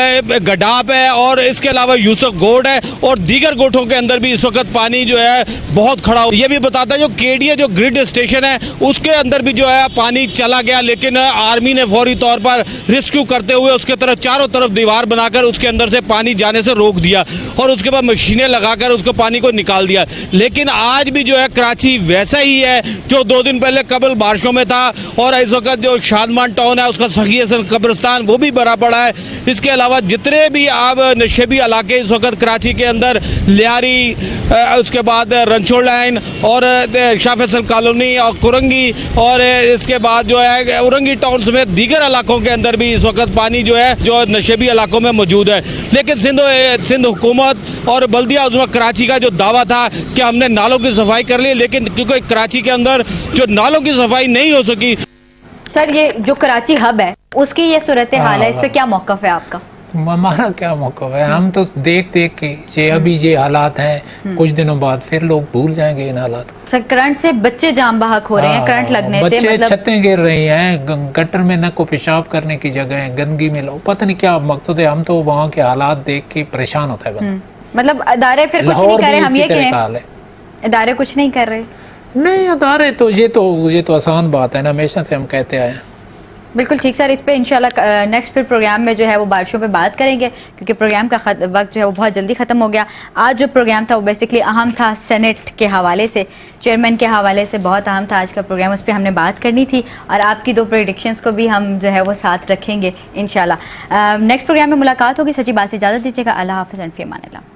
गडाप है और इसके अलावा यूसुफ गोड है और दीगर गोठों के अंदर भी इस वक्त पानी जो है बहुत खड़ा हो। ये भी बताता है जो केडीए जो ग्रिड स्टेशन है उसके अंदर भी जो है पानी चला गया, लेकिन आर्मी ने फौरी तौर पर रेस्क्यू करते हुए उसके तरफ चारों तरफ दीवार बनाकर उसके अंदर से पानी जाने से रोक दिया और उसके बाद मशीनें लगाकर उसको पानी को निकाल दिया। लेकिन आज भी जो है कराची वैसा ही है जो 2 दिन पहले कबल बारिशों में था और इस वक्त जो शादमान टाउन है उसका सखी हसन कब्रिस्तान वो भी भरा पड़ा है। इसके अलावा जितने भी आप नशेबी इलाके इस वक्त कराची के अंदर लियारी, उसके बाद रंचोड़ लाइन और शाह फैसल कॉलोनी और कुरंगी और इसके बाद जो है उरंगी टाउन समेत दीगर इलाकों के अंदर भी इस वक्त पानी जो है जो नशेबी इलाकों में मौजूद है। लेकिन सिंध हुकूमत और बल्दिया उज़्मा कराची का जो दावा था कि हमने नालों की सफाई कर ली, लेकिन क्योंकि कराची के अंदर जो नालों की सफाई नहीं हो सकी। सर, ये जो कराची हब है उसकी ये सूरत हाल है, इस पे क्या मौक़िफ़ है आपका? हमारा क्या मौक़िफ़ है, हम तो देख के ये अभी ये हालात हैं, कुछ दिनों बाद फिर लोग भूल जाएंगे इन हालात को। सर, करंट से बच्चे जान बहक हो रहे हैं, करंट लगने से मतलब छतें गिर रही हैं, गटर में न को पेशाब करने की जगह है, गंदगी में लोग पता नहीं क्या मकसद है। हम तो वहाँ के हालात देख के परेशान होता है। मतलब अदारे फिर कुछ नहीं कर रहे, हम ये कहें अदारे कुछ नहीं कर रहे? नहीं, अदारे तो ये तो आसान बात है ना, हमेशा से हम कहते आए हैं। बिल्कुल ठीक सर, इस पे इंशाल्लाह नेक्स्ट फिर प्रोग्राम में जो है वो बारिशों पे बात करेंगे, क्योंकि प्रोग्राम का वक्त जो है वो बहुत जल्दी ख़त्म हो गया। आज जो प्रोग्राम था वो बेसिकली अहम था, सेनेट के हवाले से, चेयरमैन के हवाले से बहुत अहम था आज का प्रोग्राम, उस पर हमने बात करनी थी और आपकी 2 प्रेडिक्शंस को भी हम जो है वो साथ रखेंगे इंशाल्लाह। नेक्स्ट प्रोग्राम में मुलाकात होगी। सच्ची बात से इजाज़त दीजिएगा। अल्लाह हाफ़िज़, फ़ी अमान अल्लाह।